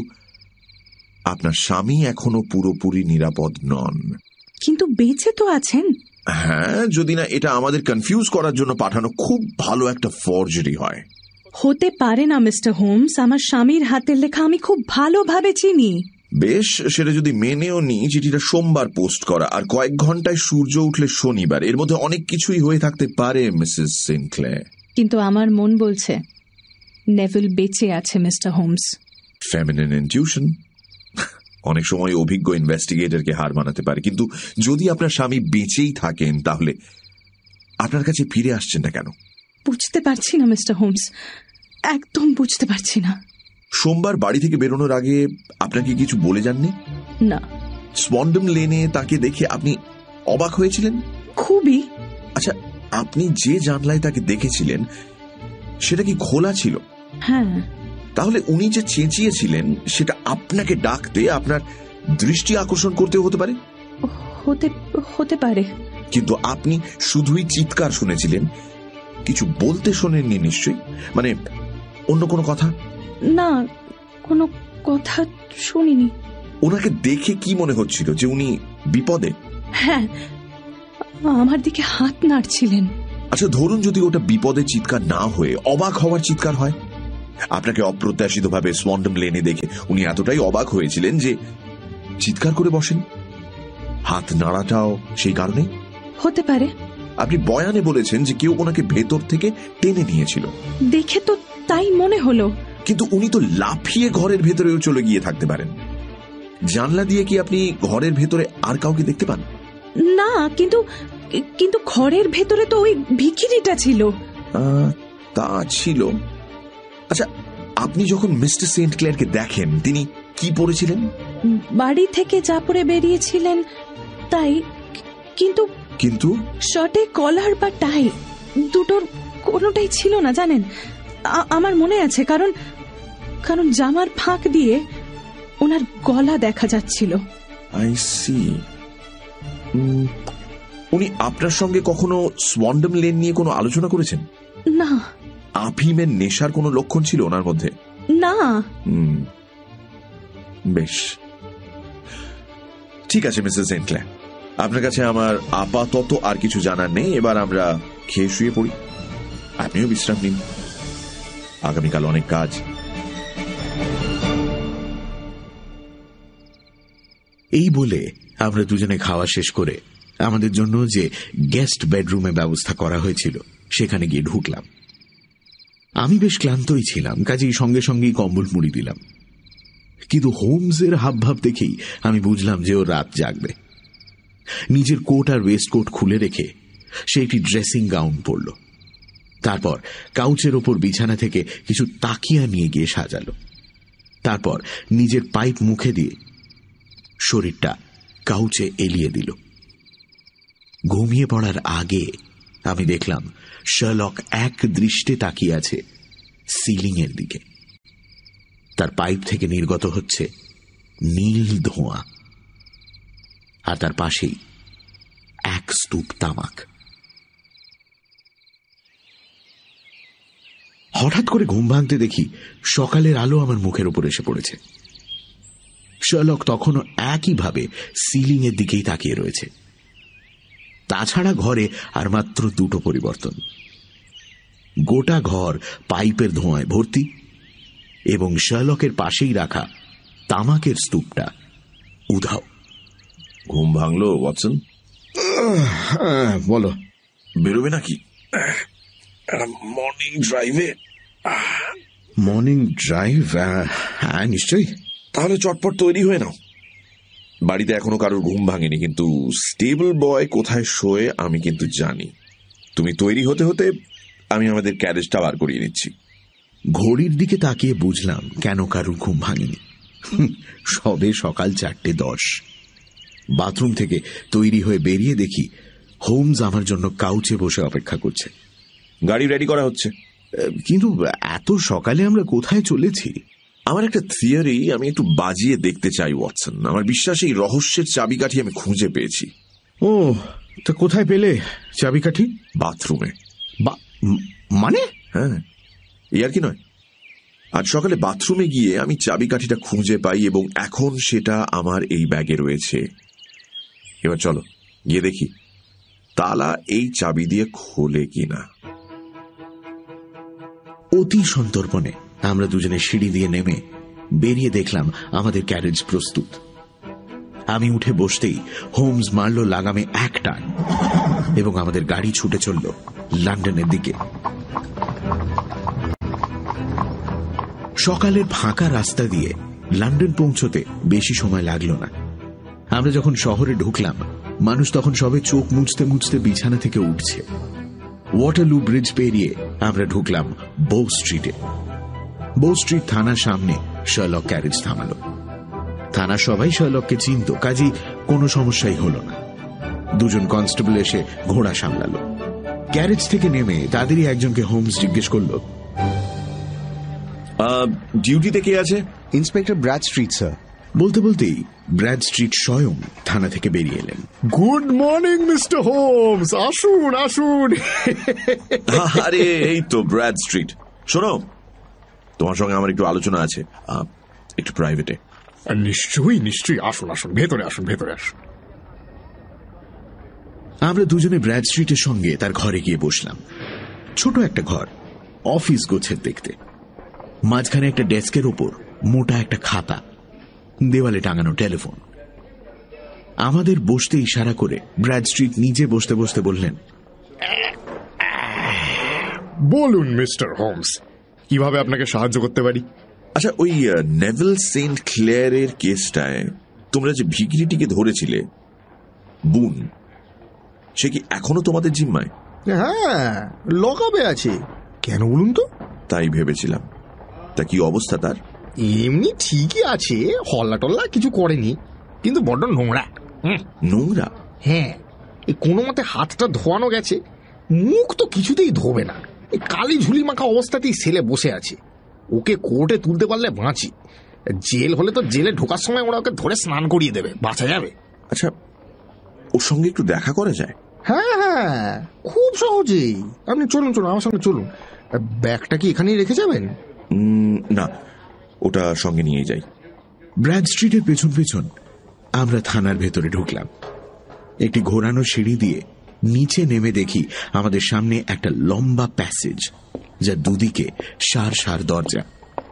আপনার স্বামী এখনো পুরোপুরি নিরাপদ নন। কিন্তু বেঁচে তো আছেন। হ্যাঁ, যদি না এটা আমাদের কনফিউজ করার জন্য পাঠানো খুব ভালো একটা ফর্জারি হয়। হতে পারে না মিস্টার হোমস, আমার স্বামীর হাতের লেখা আমি খুব ভালোভাবে চিনি। বেশ, সেটা যদি মেনেও নি চিঠিটা সোমবার পোস্ট করা আর কয়েক ঘন্টায় সূর্য উঠলে শনিবার, এর মধ্যে অনেক কিছুই হয়ে থাকতে পারে মিসেস সিনক্লেয়ার। কিন্তু আমার মন বলছে নেভিল বেঁচে আছে মিস্টার হোমস। ফেমিনিন ইনটিউশন অনেক সময় অভিজ্ঞ ইনভেস্টিগেটরকে হার মানাতে পারে, কিন্তু যদি আপনার স্বামী বেঁচেই থাকেন তাহলে আপনার কাছে ফিরে আসছেন না কেন? বুঝতে পারছি না মিস্টার হোমস, একদম বুঝতে পারছি না। সোমবার বাড়ি থেকে বেরোনোর আগে আপনাকে কিছু বলে যাননি? না। সোয়ান্ডম লেনে তাকে দেখে আপনি অবাক হয়েছিলেন? খুবই। আচ্ছা, আপনি যে জানলায় তাকে দেখেছিলেন সেটা কি খোলা ছিল? হ্যাঁ। তাহলে উনি যে চেঁচিয়েছিলেন সেটা আপনাকে ডাকতে, আপনার দৃষ্টি আকর্ষণ করতে হতে পারে? হতে হতে পারে। কিন্তু আপনি শুধুই চিৎকার শুনেছিলেন, কিছু বলতে শোনেননি নিশ্চয়ই? মানে অন্য কোনো কথা? না, কোনো কথা শুনিনি। ওনাকে দেখে কি মনে হচ্ছিল, যে উনি বিপদে? হ্যাঁ, আমার দিকে হাত নাড়ছিলেন। আচ্ছা, ধরুন যদি ওটা বিপদের চিৎকার না হয়ে অবাক হওয়ার চিৎকার হয়। আপনাকে অপ্রত্যাশিতভাবে সোয়ান্ডম লেনে দেখে উনি এতটাই অবাক হয়েছিলেন যে চিৎকার করে বসেন। হাত নাড়াটাও সেই কারণে হতে পারে। আপনি বয়ানে বলেছেন যে কেউ ওনাকে ভেতর থেকে টেনে নিয়েছিল। দেখে তো তাই মনে হলো। কিন্তু উনি তো লাফিয়ে ঘরের ভেতরেও চলে গিয়ে থাকতে পারেন। জানলা দিয়ে কি আপনি ঘরের ভেতরে আর কাউকে দেখতে পান? না, কিন্তু কিন্তু ঘরের ভেতরে তো ওই ভিখিরিটা ছিল। তা ছিল। আচ্ছা, আপনি যখন মিস্টার সেন্ট ক্লেয়ারকে দেখেন তিনি কি পরেছিলেন? বাড়ি থেকে যা পরে বেরিয়েছিলেন তাই। কিন্তু কিন্তু শার্টে কলার বা টাই দুটোর কোনোটাই ছিল না, জানেন? আমার মনে আছে, কারণ কারণ জামার ফাঁক দিয়ে ওনার গলা দেখা যাচ্ছিল। I see. উনি আপনার সঙ্গে কখনো সোয়ান্ডম লেন নিয়ে কোনো আলোচনা করেছেন? না। আফিমের নেশার কোনো লক্ষণ ছিল ওনার মধ্যে? না। হুম, বেশ, ঠিক আছে মিসেস সেন্ট ক্লেয়ার, আপনার কাছে আমার আপাতত আর কিছু জানার নেই। এবার আমরা খেয়ে শুয়ে পড়ি, আপনিও বিশ্রাম নিন, আগামীকাল অনেক কাজ। এই বলে আমরা দুজনে খাওয়া শেষ করে আমাদের জন্য যে গেস্ট বেডরুমে ব্যবস্থা করা হয়েছিল সেখানে গিয়ে ঢুকলাম। আমি বেশ ক্লান্তই ছিলাম, কাজেই সঙ্গে সঙ্গেই কম্বল মুড়ি দিলাম। কিন্তু হোমসের হাবভাব দেখেই আমি বুঝলাম যে ও রাত জাগবে। নিজের কোট আর ওয়েস্টকোট খুলে রেখে সে একটি ড্রেসিং গাউন পরল। তারপর কাউচের ওপর বিছানা থেকে কিছু তাকিয়া নিয়ে গিয়ে সাজালো। তারপর নিজের পাইপ মুখে দিয়ে শরীরটা কাউচে এলিয়ে দিল। ঘুমিয়ে পড়ার আগে আমি দেখলাম শার্লক এক দৃষ্টে তাকিয়ে আছে সিলিং এর দিকে। তার পাইপ থেকে নির্গত হচ্ছে নীল ধোঁয়া, আর তার পাশেই এক স্তূপ তামাক। হঠাৎ করে ঘুম ভাঙতে দেখি সকালের আলো আমার মুখের উপর এসে পড়েছে। শার্লক তখনও একইভাবে সিলিং এর দিকেই তাকিয়ে রয়েছে। তাছাড়া ঘরে আর মাত্র দুটো পরিবর্তন, গোটা ঘর পাইপের ধোঁয়ায় ভর্তি এবং শার্লকের পাশেই রাখা তামাকের স্তূপটা উধাও। ঘুম ভাঙলো ওয়াটসন? বলো, বেরোবে নাকি মর্নিং ড্রাইভে? Morning drive? হ্যাঁ, নিশ্চয়ই। তাহলে চটপট তৈরি হয়ে নাও। বাড়িতে এখনো কারোর ঘুম ভাঙেনি, কিন্তু স্টেবল বয় কোথায় শোয়ে আমি কিন্তু জানি। তুমি তৈরি হতে হতে আমি আমাদের ক্যারেজটা বার করিয়ে নিচ্ছি। ঘড়ির দিকে তাকিয়ে বুঝলাম কেন কারোর ঘুম ভাঙেনি। সবে সকাল চারটে দশ। বাথরুম থেকে তৈরি হয়ে বেরিয়ে দেখি হোমস আমার জন্য কাউচে বসে অপেক্ষা করছে। গাড়ি রেডি করা হচ্ছে। কিন্তু এত সকালে আমরা কোথায় চলেছি? আমার একটা থিওরি আমি একটু বাজিয়ে দেখতে চাই ওয়াটসন। আমার বিশ্বাস এই রহস্যের চাবিকাঠি আমি খুঁজে পেয়েছি। ও, তা কোথায় পেলে চাবিকাঠি? বাথরুমে। মানে? হ্যাঁ, এই আর কি নয়। আজ সকালে বাথরুমে গিয়ে আমি চাবিকাঠিটা খুঁজে পাই এবং এখন সেটা আমার এই ব্যাগে রয়েছে। এবার চলো গিয়ে দেখি তালা এই চাবি দিয়ে খোলে কিনা। অতি সন্তর্পণে আমরা দুজনে সিঁড়ি দিয়ে নেমে বেরিয়ে দেখলাম আমাদের ক্যারেজ প্রস্তুত। আমি উঠে বসতেই হোমস মারল লাগামে এক টান এবং আমাদের গাড়ি ছুটে চলল লন্ডনের দিকে। সকালের ফাঁকা রাস্তা দিয়ে লন্ডন পৌঁছতে বেশি সময় লাগলো না। আমরা যখন শহরে ঢুকলাম, মানুষ তখন সবে চোখ মুছতে মুছতে বিছানা থেকে উঠছে। ওয়াটারলু ব্রিজ পেরিয়ে আমরা ঢুকলাম বো স্ট্রিটে। বো স্ট্রিট থানার সামনে শার্লক ক্যারেজ থামালো। থানা সবাই শার্লককে চিনত, কাজেই কোনো সমস্যাই হলো না। দুজন কনস্টেবল এসে ঘোড়া সামলালো। ক্যারেজ থেকে নেমে তাদেরই একজনকে হোমস জিজ্ঞেস করল, ডিউটিতে কে আছে? Inspector Bradstreet sir. বলতে বলতেই ব্র্যাড স্ট্রিট স্বয়ং থানা থেকে বেরিয়ে এলেন। গুড মর্নিং মিস্টার হোমস, আসুন আসুন। আরে এই তো ব্র্যাড স্ট্রিট। শোনো, তোমার সঙ্গে আমার একটু আলোচনা আছে, একটু প্রাইভেটে। নিশ্চয়ই নিশ্চয়ই, আসুন আসুন, ভেতরে আসুন ভেতরে আসুন। আমরা দুজনে ব্র্যাড স্ট্রিটের সঙ্গে তার ঘরে গিয়ে বসলাম। ছোট একটা ঘর, অফিস গোছের দেখতে। মাঝখানে একটা ডেস্কের ওপর মোটা একটা খাতা, দেওয়ালে টাঙানো টেলিফোন। আমাদের বসতে ইশারা করে ব্র্যাড স্ট্রিট নিজে বসতে বসতে বললেন, বলুন মিস্টার হোমস, কিভাবে আপনাকে সাহায্য করতে পারি? আচ্ছা, ওই নেভেল সেন্ট ক্লেয়ারের কেসটায় তোমরা যে ভিখিরিটিকে ধরেছিলে বুন, সে কি এখনো তোমাদের জিম্মায়? হ্যাঁ, লকআপে আছে। কেন বলুন তো? তাই ভেবেছিলাম। তা কি অবস্থা তার? এমনি ঠিকই আছে, হল্লা টল্লা কিছু করেনি, কিন্তু বড্ড নোংরা। নোংরা? হ্যাঁ, এই কোনো মতে হাতটা ধোয়ানো গেছে, মুখ তো কিছুতেই ধোবে না। এই কালি ঝুলি মাখা অবস্থাতেই ছেলে বসে আছে। ওকে কোর্টে তুলতে পারলে বাঁচি, জেল হলে তো জেলে ঢোকার সময় ওরা ওকে ধরে স্নান করিয়ে দেবে, বাঁচা যাবে। আচ্ছা, ওর সঙ্গে একটু দেখা করা যায়? হ্যাঁ হ্যাঁ, খুব সহজেই। আপনি চলুন চলুন, আমার সঙ্গে চলুন। ব্যাগটা কি এখানেই রেখে যাবেন? না, ওটা সঙ্গে নিয়ে যাই। ব্র্যাড স্ট্রিটের পেছন পেছন আমরা থানার ভেতরে ঢুকলাম। একটি ঘোরানো সিঁড়ি দিয়ে নিচে নেমে দেখি আমাদের সামনে একটা লম্বা প্যাসেজ, যার দুদিকে সার সার দরজা।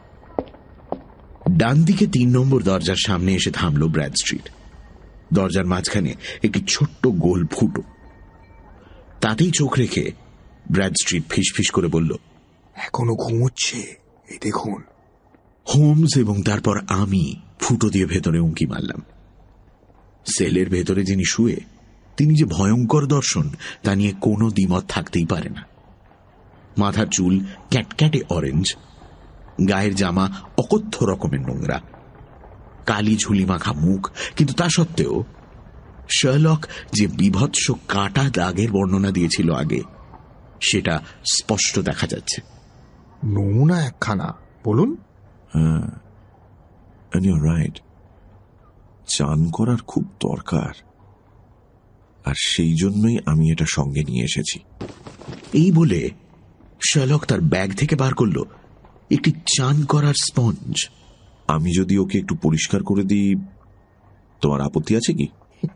ডান দিকে তিন নম্বর দরজার সামনে এসে থামল ব্র্যাড স্ট্রিট। দরজার মাঝখানে একটি ছোট্ট গোল ফুটো। তাতেই চোখ রেখে ব্র্যাড স্ট্রিট ফিসফিস করে বলল, এখনো ঘুমোচ্ছে, এই দেখুন। হোমস এবং তারপর আমি ফুটো দিয়ে ভেতরে উঁকি মারলাম। সেলের ভেতরে যিনি শুয়ে, তিনি যে ভয়ঙ্কর দর্শন তা নিয়ে কোনো দ্বিমত থাকতেই পারে না। মাথার চুল ক্যাটক্যাটে অরেঞ্জ, গায়ের জামা অকথ্য রকমের নোংরা, কালি ঝুলি মাখা মুখ, কিন্তু তা সত্ত্বেও শার্লক যে বিভৎস কাটা দাগের বর্ণনা দিয়েছিল আগে, সেটা স্পষ্ট দেখা যাচ্ছে। নমুনা একখানা, বলুন। হ্যাঁ, রাইট। চান করার খুব দরকার, আর সেই জন্যই আমি এটা সঙ্গে নিয়ে এসেছি। এই বলে শার্লক তার ব্যাগ থেকে বার করল একটি চান করার স্পঞ্জ। আমি যদি ওকে একটু পরিষ্কার করে দিই, তোমার আপত্তি আছে কি?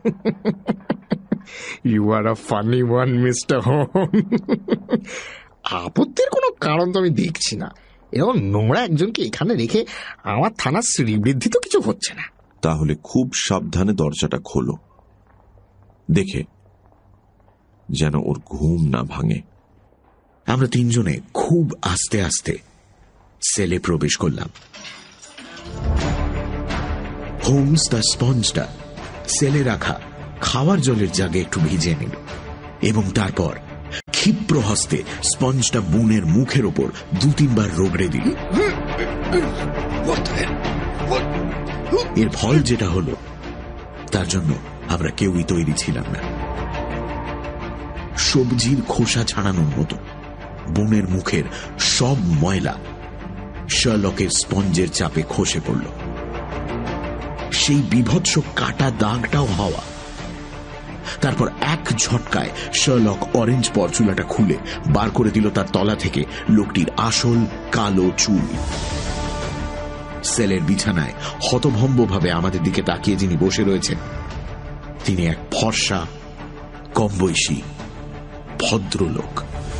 You are a funny one mister হোম। আপত্তির কোনো কারণ তো আমি দেখছি না। এরকম নোংরা একজনকে এখানে রেখে আমার থানার শ্রীবৃদ্ধি তো কিছু হচ্ছে না। তাহলে খুব সাবধানে দরজাটা খোলো, দেখে যেন ওর ঘুম না ভাঙে। আমরা তিনজনে খুব আস্তে আস্তে সেলে প্রবেশ করলাম। হোমস তার স্পঞ্জটা সেলে রাখা খাওয়ার জলের জাগে একটু ভিজিয়ে নিল এবং তারপর ক্ষিপ্র হস্তে স্পঞ্জটা বুনের মুখের ওপর দু তিনবার রগড়ে দিল। এর ফল যেটা হলো তার জন্য আমরা কেউই তৈরি ছিলাম না। সবজির খোসা ছাড়ানোর মতো বুনের মুখের সব ময়লা শার্লকের স্পঞ্জের চাপে খসে পড়ল। সেই বিভৎস কাটা দাগটাও হওয়া। তারপর এক ঝটকায় শার্লক অরেঞ্জ পরচুলাটা খুলে বার করে দিল তার তলা থেকে লোকটির আসল কালো চুল। সেলের বিছানায় হতভম্বভাবে আমাদের দিকে তাকিয়ে যিনি বসে রয়েছেন তিনি এক ফর্সা কম বয়সী ভদ্রলোক।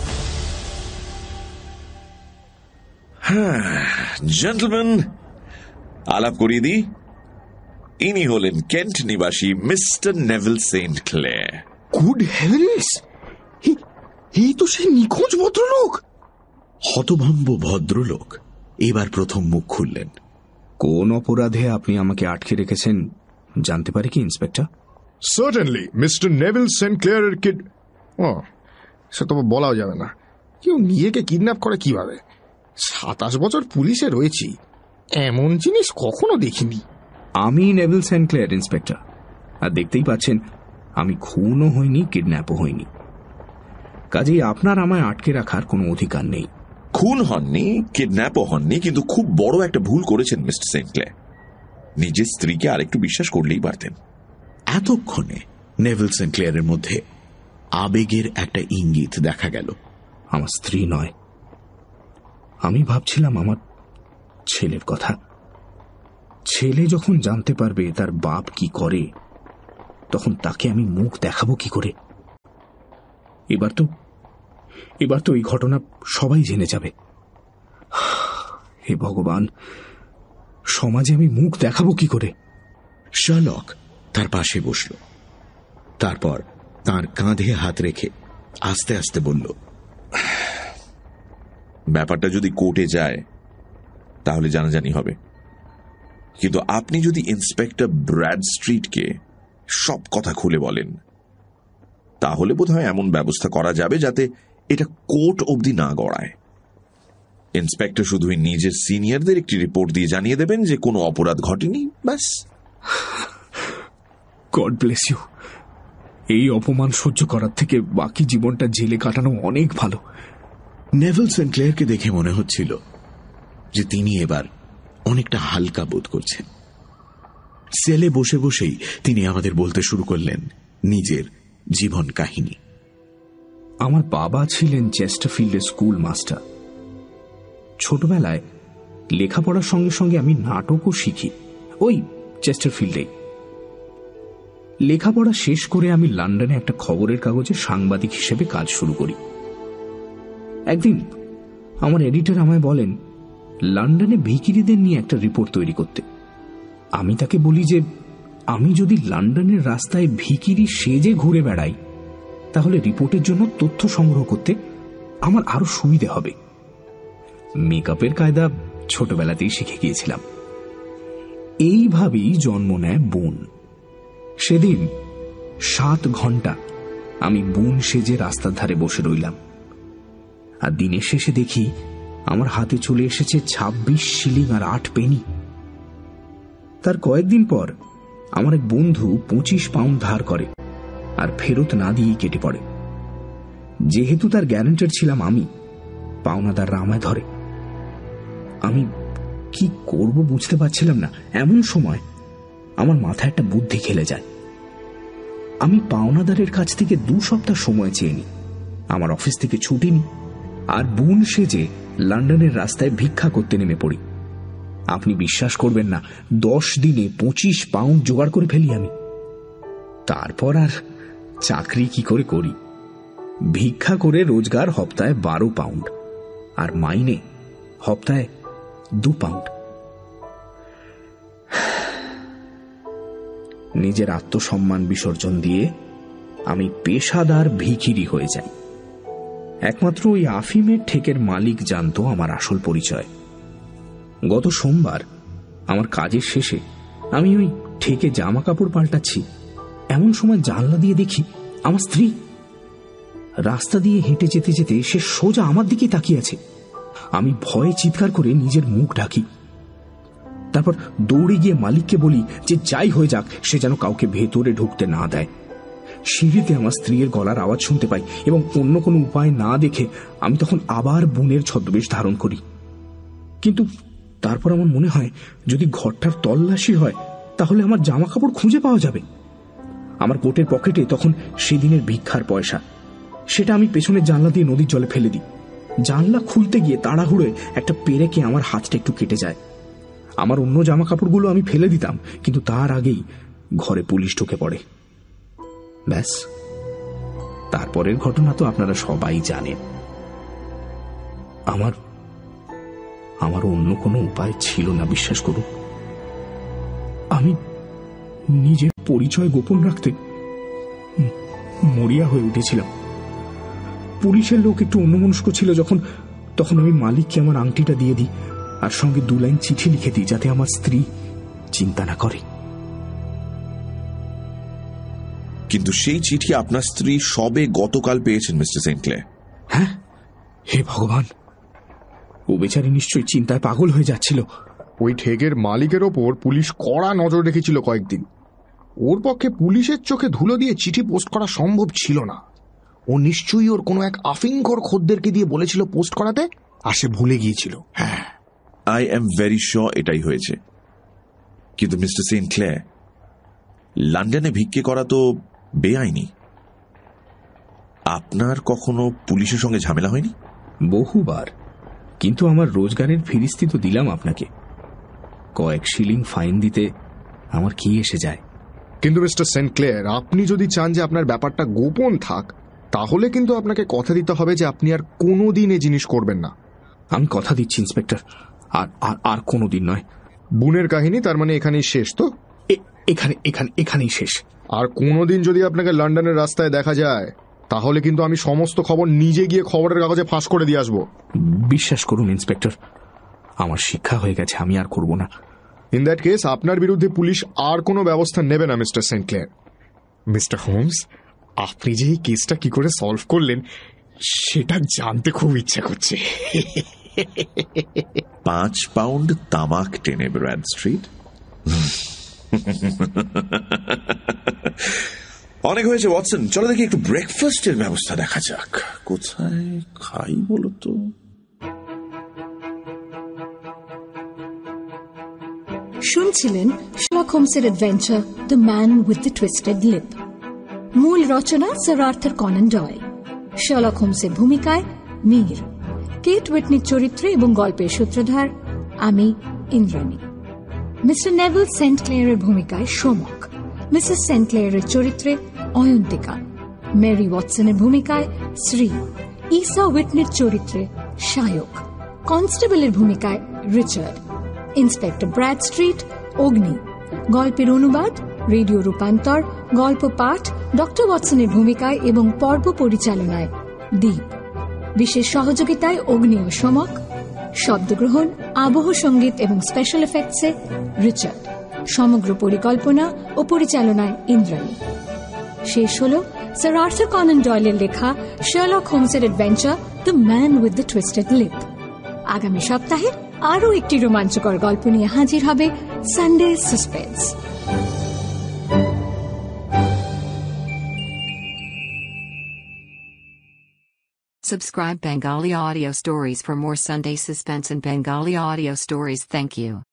হ্যাঁ, জেন্টলম্যান, আলাপ করিয়ে দিই। ইনি হলেন কেন্ট নিবাসী mister Neville St Clair. Good heavens, এই তো সেই নিখোঁজ ভদ্রলোক। হতভম্ব ভদ্রলোক এবার প্রথম মুখ খুললেন। কোন অপরাধে আপনি আমাকে আটকে রেখেছেন জানতে পারি কি inspector? Certainly, mister Neville St ক্লেয়ারের কিড। ও, সে তো বলাও যাবে না। কেউ নিজেকে কিডন্যাপ করে কিভাবে? সাতাশ বছর পুলিশে রয়েছি, এমন জিনিস কখনো দেখিনি। আমি নেভিল সেন্ট ক্লেয়ার, ইন্সপেক্টর। আর দেখতেই পাচ্ছেন আমি খুনও হইনি, কিডন্যাপও হইনি। কাজেই আপনার আমায় আটকে রাখার কোনো অধিকার নেই। খুন হননি, কিডন্যাপও হননি, কিন্তু খুব বড় একটা ভুল করেছেন মিস্টার সেন্ট ক্লেয়ার। নিজের স্ত্রীকে আরেকটু বিশ্বাস করলেই পারতেন। এতক্ষণে নেভিল সেন্ট ক্লেয়ারের মধ্যে আবেগের একটা ইঙ্গিত দেখা গেল। আমার স্ত্রী নয়, আমি ভাবছিলাম আমার ছেলের কথা। ছেলে যখন জানতে পারবে তার বাপ কি করে, তখন তাকে আমি মুখ দেখাবো কি করে? এবার তো এবার তো এই ঘটনা সবাই জেনে যাবে। হে ভগবান, সমাজে আমি মুখ দেখাবো কি করে? শার্লক তার পাশে বসল, তারপর তার কাঁধে হাত রেখে আস্তে আস্তে বলল, ব্যাপারটা যদি কোর্টে যায় তাহলে জানাজানি হবে, কিন্তু আপনি যদি ইন্সপেক্টর ব্র্যাডস্ট্রিটকে সব কথা খুলে বলেন তাহলে বোধহয় এমন ব্যবস্থা করা যাবে যাতে এটা কোর্ট অবধি না গড়ায়। ইন্সপেক্টর শুধুই নিজের সিনিয়রদের একটি রিপোর্ট দিয়ে জানিয়ে দেবেন যে কোনো অপরাধ ঘটেনি, ব্যাস। God bless you. এই অপমান সহ্য করার থেকে বাকি জীবনটা জেলে কাটানো অনেক ভালো। নেভিল সেন্ট ক্লেয়ারকে দেখে মনে হচ্ছিল যে তিনি এবার অনেকটা হালকা বোধ করছেন। সেলে বসে বসেই তিনি আমাদের বলতে শুরু করলেন নিজের জীবন কাহিনী। আমার বাবা ছিলেন চেস্টারফিল্ডের স্কুল মাস্টার। ছোটবেলায় লেখাপড়ার সঙ্গে সঙ্গে আমি নাটকও শিখি ওই চেস্টারফিল্ডেই। লেখাপড়া শেষ করে আমি লন্ডনে একটা খবরের কাগজে সাংবাদিক হিসেবে কাজ শুরু করি। একদিন আমার এডিটর আমায় বলেন লন্ডনে ভিখিরিদের নিয়ে একটা রিপোর্ট তৈরি করতে। আমি তাকে বলি যে আমি যদি লন্ডনের রাস্তায় ভিখিরি সেজে ঘুরে বেড়াই তাহলে রিপোর্টের জন্য তথ্য সংগ্রহ করতে আমার আরো সুবিধে হবে। মেকআপের কায়দা ছোটবেলাতেই শিখে গিয়েছিলাম। এইভাবেই জন্ম নেয় বুন। সেদিন সাত ঘন্টা আমি বুন সেজে রাস্তার ধারে বসে রইলাম, আর দিনের শেষে দেখি আমার হাতে চলে এসেছে ছাব্বিশ শিলিং আর আট পেনি। তার কয়েকদিন পর আমার এক বন্ধু পঁচিশ পাউন্ড ধার করে আর ফেরত না দিয়েই কেটে পড়ে। যেহেতু তার গ্যারান্টার ছিলাম আমি, পাওনাদাররা আমায় ধরে। আমি কি করব বুঝতে পারছিলাম না। এমন সময় আমার মাথায় একটা বুদ্ধি খেলে যায়। আমি পাওনাদারের কাছ থেকে দু সপ্তাহ সময় চেয়ে নিই, আমার অফিস থেকে ছুটি নিই আর বুন সেজে লন্ডনের রাস্তায় ভিক্ষা করতে নেমে পড়ি। আপনি বিশ্বাস করবেন না, দশ দিনে পঁচিশ পাউন্ড জোগাড় করে ফেলি আমি। তারপর আর চাকরি কি করে করি। ভিক্ষা করে রোজগার হপ্তায় বারো পাউন্ড, আর মাইনে হপ্তায় দু পাউন্ড। নিজের আত্মসম্মান বিসর্জন দিয়ে আমি পেশাদার ভিখিরি হয়ে যাই। একমাত্র ওই আফিমের ঠেকের মালিক জানতো আমার আসল পরিচয়। গত সোমবার আমার কাজের শেষে আমি ওই ঠেকে জামা কাপড় পাল্টাচ্ছি, এমন সময় জানলা দিয়ে দেখি আমার স্ত্রী রাস্তা দিয়ে হেঁটে যেতে যেতে সে সোজা আমার দিকে তাকিয়ে আছে। আমি ভয়ে চিৎকার করে নিজের মুখ ঢাকি। তারপর দৌড়ে গিয়ে মালিককে বলি যে যাই হয়ে যাক সে যেন কাউকে ভেতরে ঢুকতে না দেয়। সিঁড়িতে আমার স্ত্রীর গলার আওয়াজ শুনতে পাই এবং অন্য কোনো উপায় না দেখে আমি তখন আবার বোনের ছদ্মবেশ ধারণ করি। কিন্তু তারপর আমার মনে হয় যদি ঘরটার তল্লাশি হয় তাহলে আমার জামা কাপড় খুঁজে পাওয়া যাবে। আমার কোটের পকেটে তখন সেদিনের ভিক্ষার পয়সা, সেটা আমি পেছনের জানলা দিয়ে নদীর জলে ফেলে দিই। জানলা খুলতে গিয়ে তাড়াহুড়োয় একটা পেরেকে আমার হাতটা একটু কেটে যায়। আমার অন্য জামা কাপড়গুলো আমি ফেলে দিতাম, কিন্তু তার আগেই ঘরে পুলিশ ঢুকে পড়ে। ব্যাস, তারপরের ঘটনা তো আপনারা সবাই জানেন। আমার আমার অন্য কোনো উপায় ছিল না, বিশ্বাস করুন। আমি নিজের পরিচয় গোপন রাখতে মরিয়া হয়ে উঠেছিলাম। পুলিশের লোক একটু অন্যমনস্ক ছিল যখন, তখন আমি মালিককে আমার আংটিটা দিয়ে দিই আর সঙ্গে দু লাইন চিঠি লিখে দিই যাতে আমার স্ত্রী চিন্তা না করে। কিন্তু সেই চিঠি আপনার স্ত্রী সবে গতকাল পেয়েছেন মিস্টার সেন্ট ক্লেয়ার। হ্যাঁ, হে ভগবান, ও বেচারি নিশ্চয়ই চিন্তায় পাগল হয়ে যাচ্ছিল। ওই ঠেকের মালিকের ওপর পুলিশ কড়া নজর রেখেছিল কয়েকদিন। ওর পক্ষে পুলিশের চোখে ধুলো দিয়ে চিঠি পোস্ট করা সম্ভব ছিল না। ও নিশ্চয়ই ওর কোনো এক আফিংখোর খদ্দেরকে দিয়ে বলেছিল পোস্ট করাতে, আর সে ভুলে গিয়েছিল। হ্যাঁ, আই এম ভেরি শিওর এটাই হয়েছে। কিন্তু মিস্টার সেন্ট ক্লেয়ার, লন্ডনে ভিক্ষে করা তো বেআইনি। আপনার কখনো পুলিশের সঙ্গে ঝামেলা হয়নি? বহুবার, কিন্তু আমার রোজগারের ফিরিস্তি তো দিলাম আপনাকে। কয়েক শিলিং ফাইন দিতে আমার কি এসে যায়? কিন্তু মিস্টার সেন্ট ক্লেয়ার, আপনি যদি চান যে আপনার ব্যাপারটা গোপন থাক, তাহলে কিন্তু আপনাকে কথা দিতে হবে যে আপনি আর কোনোদিন এই জিনিস করবেন না। আমি কথা দিচ্ছি ইন্সপেক্টর, আর আর কোনোদিন নয়। বুনের কাহিনী তার মানে এখানেই শেষ তো? এখানে এখানে এখানেই শেষ। আর কোনোদিন যদি আপনাকে লন্ডনের রাস্তায় দেখা যায়, তাহলে কিন্তু আমি সমস্ত খবর নিজে গিয়ে খবরের কাগজে ফাঁস করে দিয়ে আসবো। বিশ্বাস করুন ইন্সপেক্টর, আমার শিক্ষা হয়ে গেছে, আমি আর করব না। ইন দ্যাট কেস আপনার বিরুদ্ধে পুলিশ আর কোনো ব্যবস্থা নেবে না mister St Clair. Mister Holmes, আপনি যে এই কেসটা কি করে সলভ করলেন সেটা জানতে খুব ইচ্ছা করছে। পাঁচ পাউন্ড তামাক টেনে ব্র্যাড স্ট্রিট। অনেক হয়েছে ওয়াটসন, চলো দেখি একটু ব্রেকফাস্টের ব্যবস্থা দেখা যাক। কোথায় খাই বলো তো? শুনছিলেন শার্লক হোমসের adventure the man with the twisted lip. মূল রচনা sir Arthur Conan Doyle. Sherlock হোমসের ভূমিকায় মীর, কেট উইটনির চরিত্রে এবং গল্পের সূত্রধার আমি ইন্দ্রাণী। মিস্টার নেভিল সেন্ট ক্লেয়ারের ভূমিকায় সোমক, মিসেস সেন্ট ক্লেয়ারের চরিত্রে অয়ন্তিকা, মেরি ওয়াটসনের ভূমিকায় শ্রী, ইসা উইটনির চরিত্রে শায়ক, কনস্টেবলের ভূমিকায় রিচার্ড, ইন্সপেক্টর ব্র্যাড স্ট্রিট অগ্নি। গল্পের অনুবাদ, রেডিও রূপান্তর, গল্প পাঠ ডক্টর ওয়াটসনের ভূমিকায় এবং পর্ব পরিচালনায় দীপ। বিশেষ সহযোগিতায় অগ্নি ও সোমক। শব্দগ্রহণ, আবহ সঙ্গীত এবং স্পেশাল এফেক্টসে রিচার্ড। সমগ্র পরিকল্পনা ও পরিচালনায় ইন্দ্রাণী। শেষ হল স্যার আর্থার কনান ডয়েলের লেখা শার্লক হোমসের adventure the man with the twisted lip. আগামী সপ্তাহে আরও একটি রোমাঞ্চকর গল্প নিয়ে হাজির হবে Sunday suspense. Subscribe Bengali Audio Stories for more Sunday suspense and Bengali audio stories. Thank you.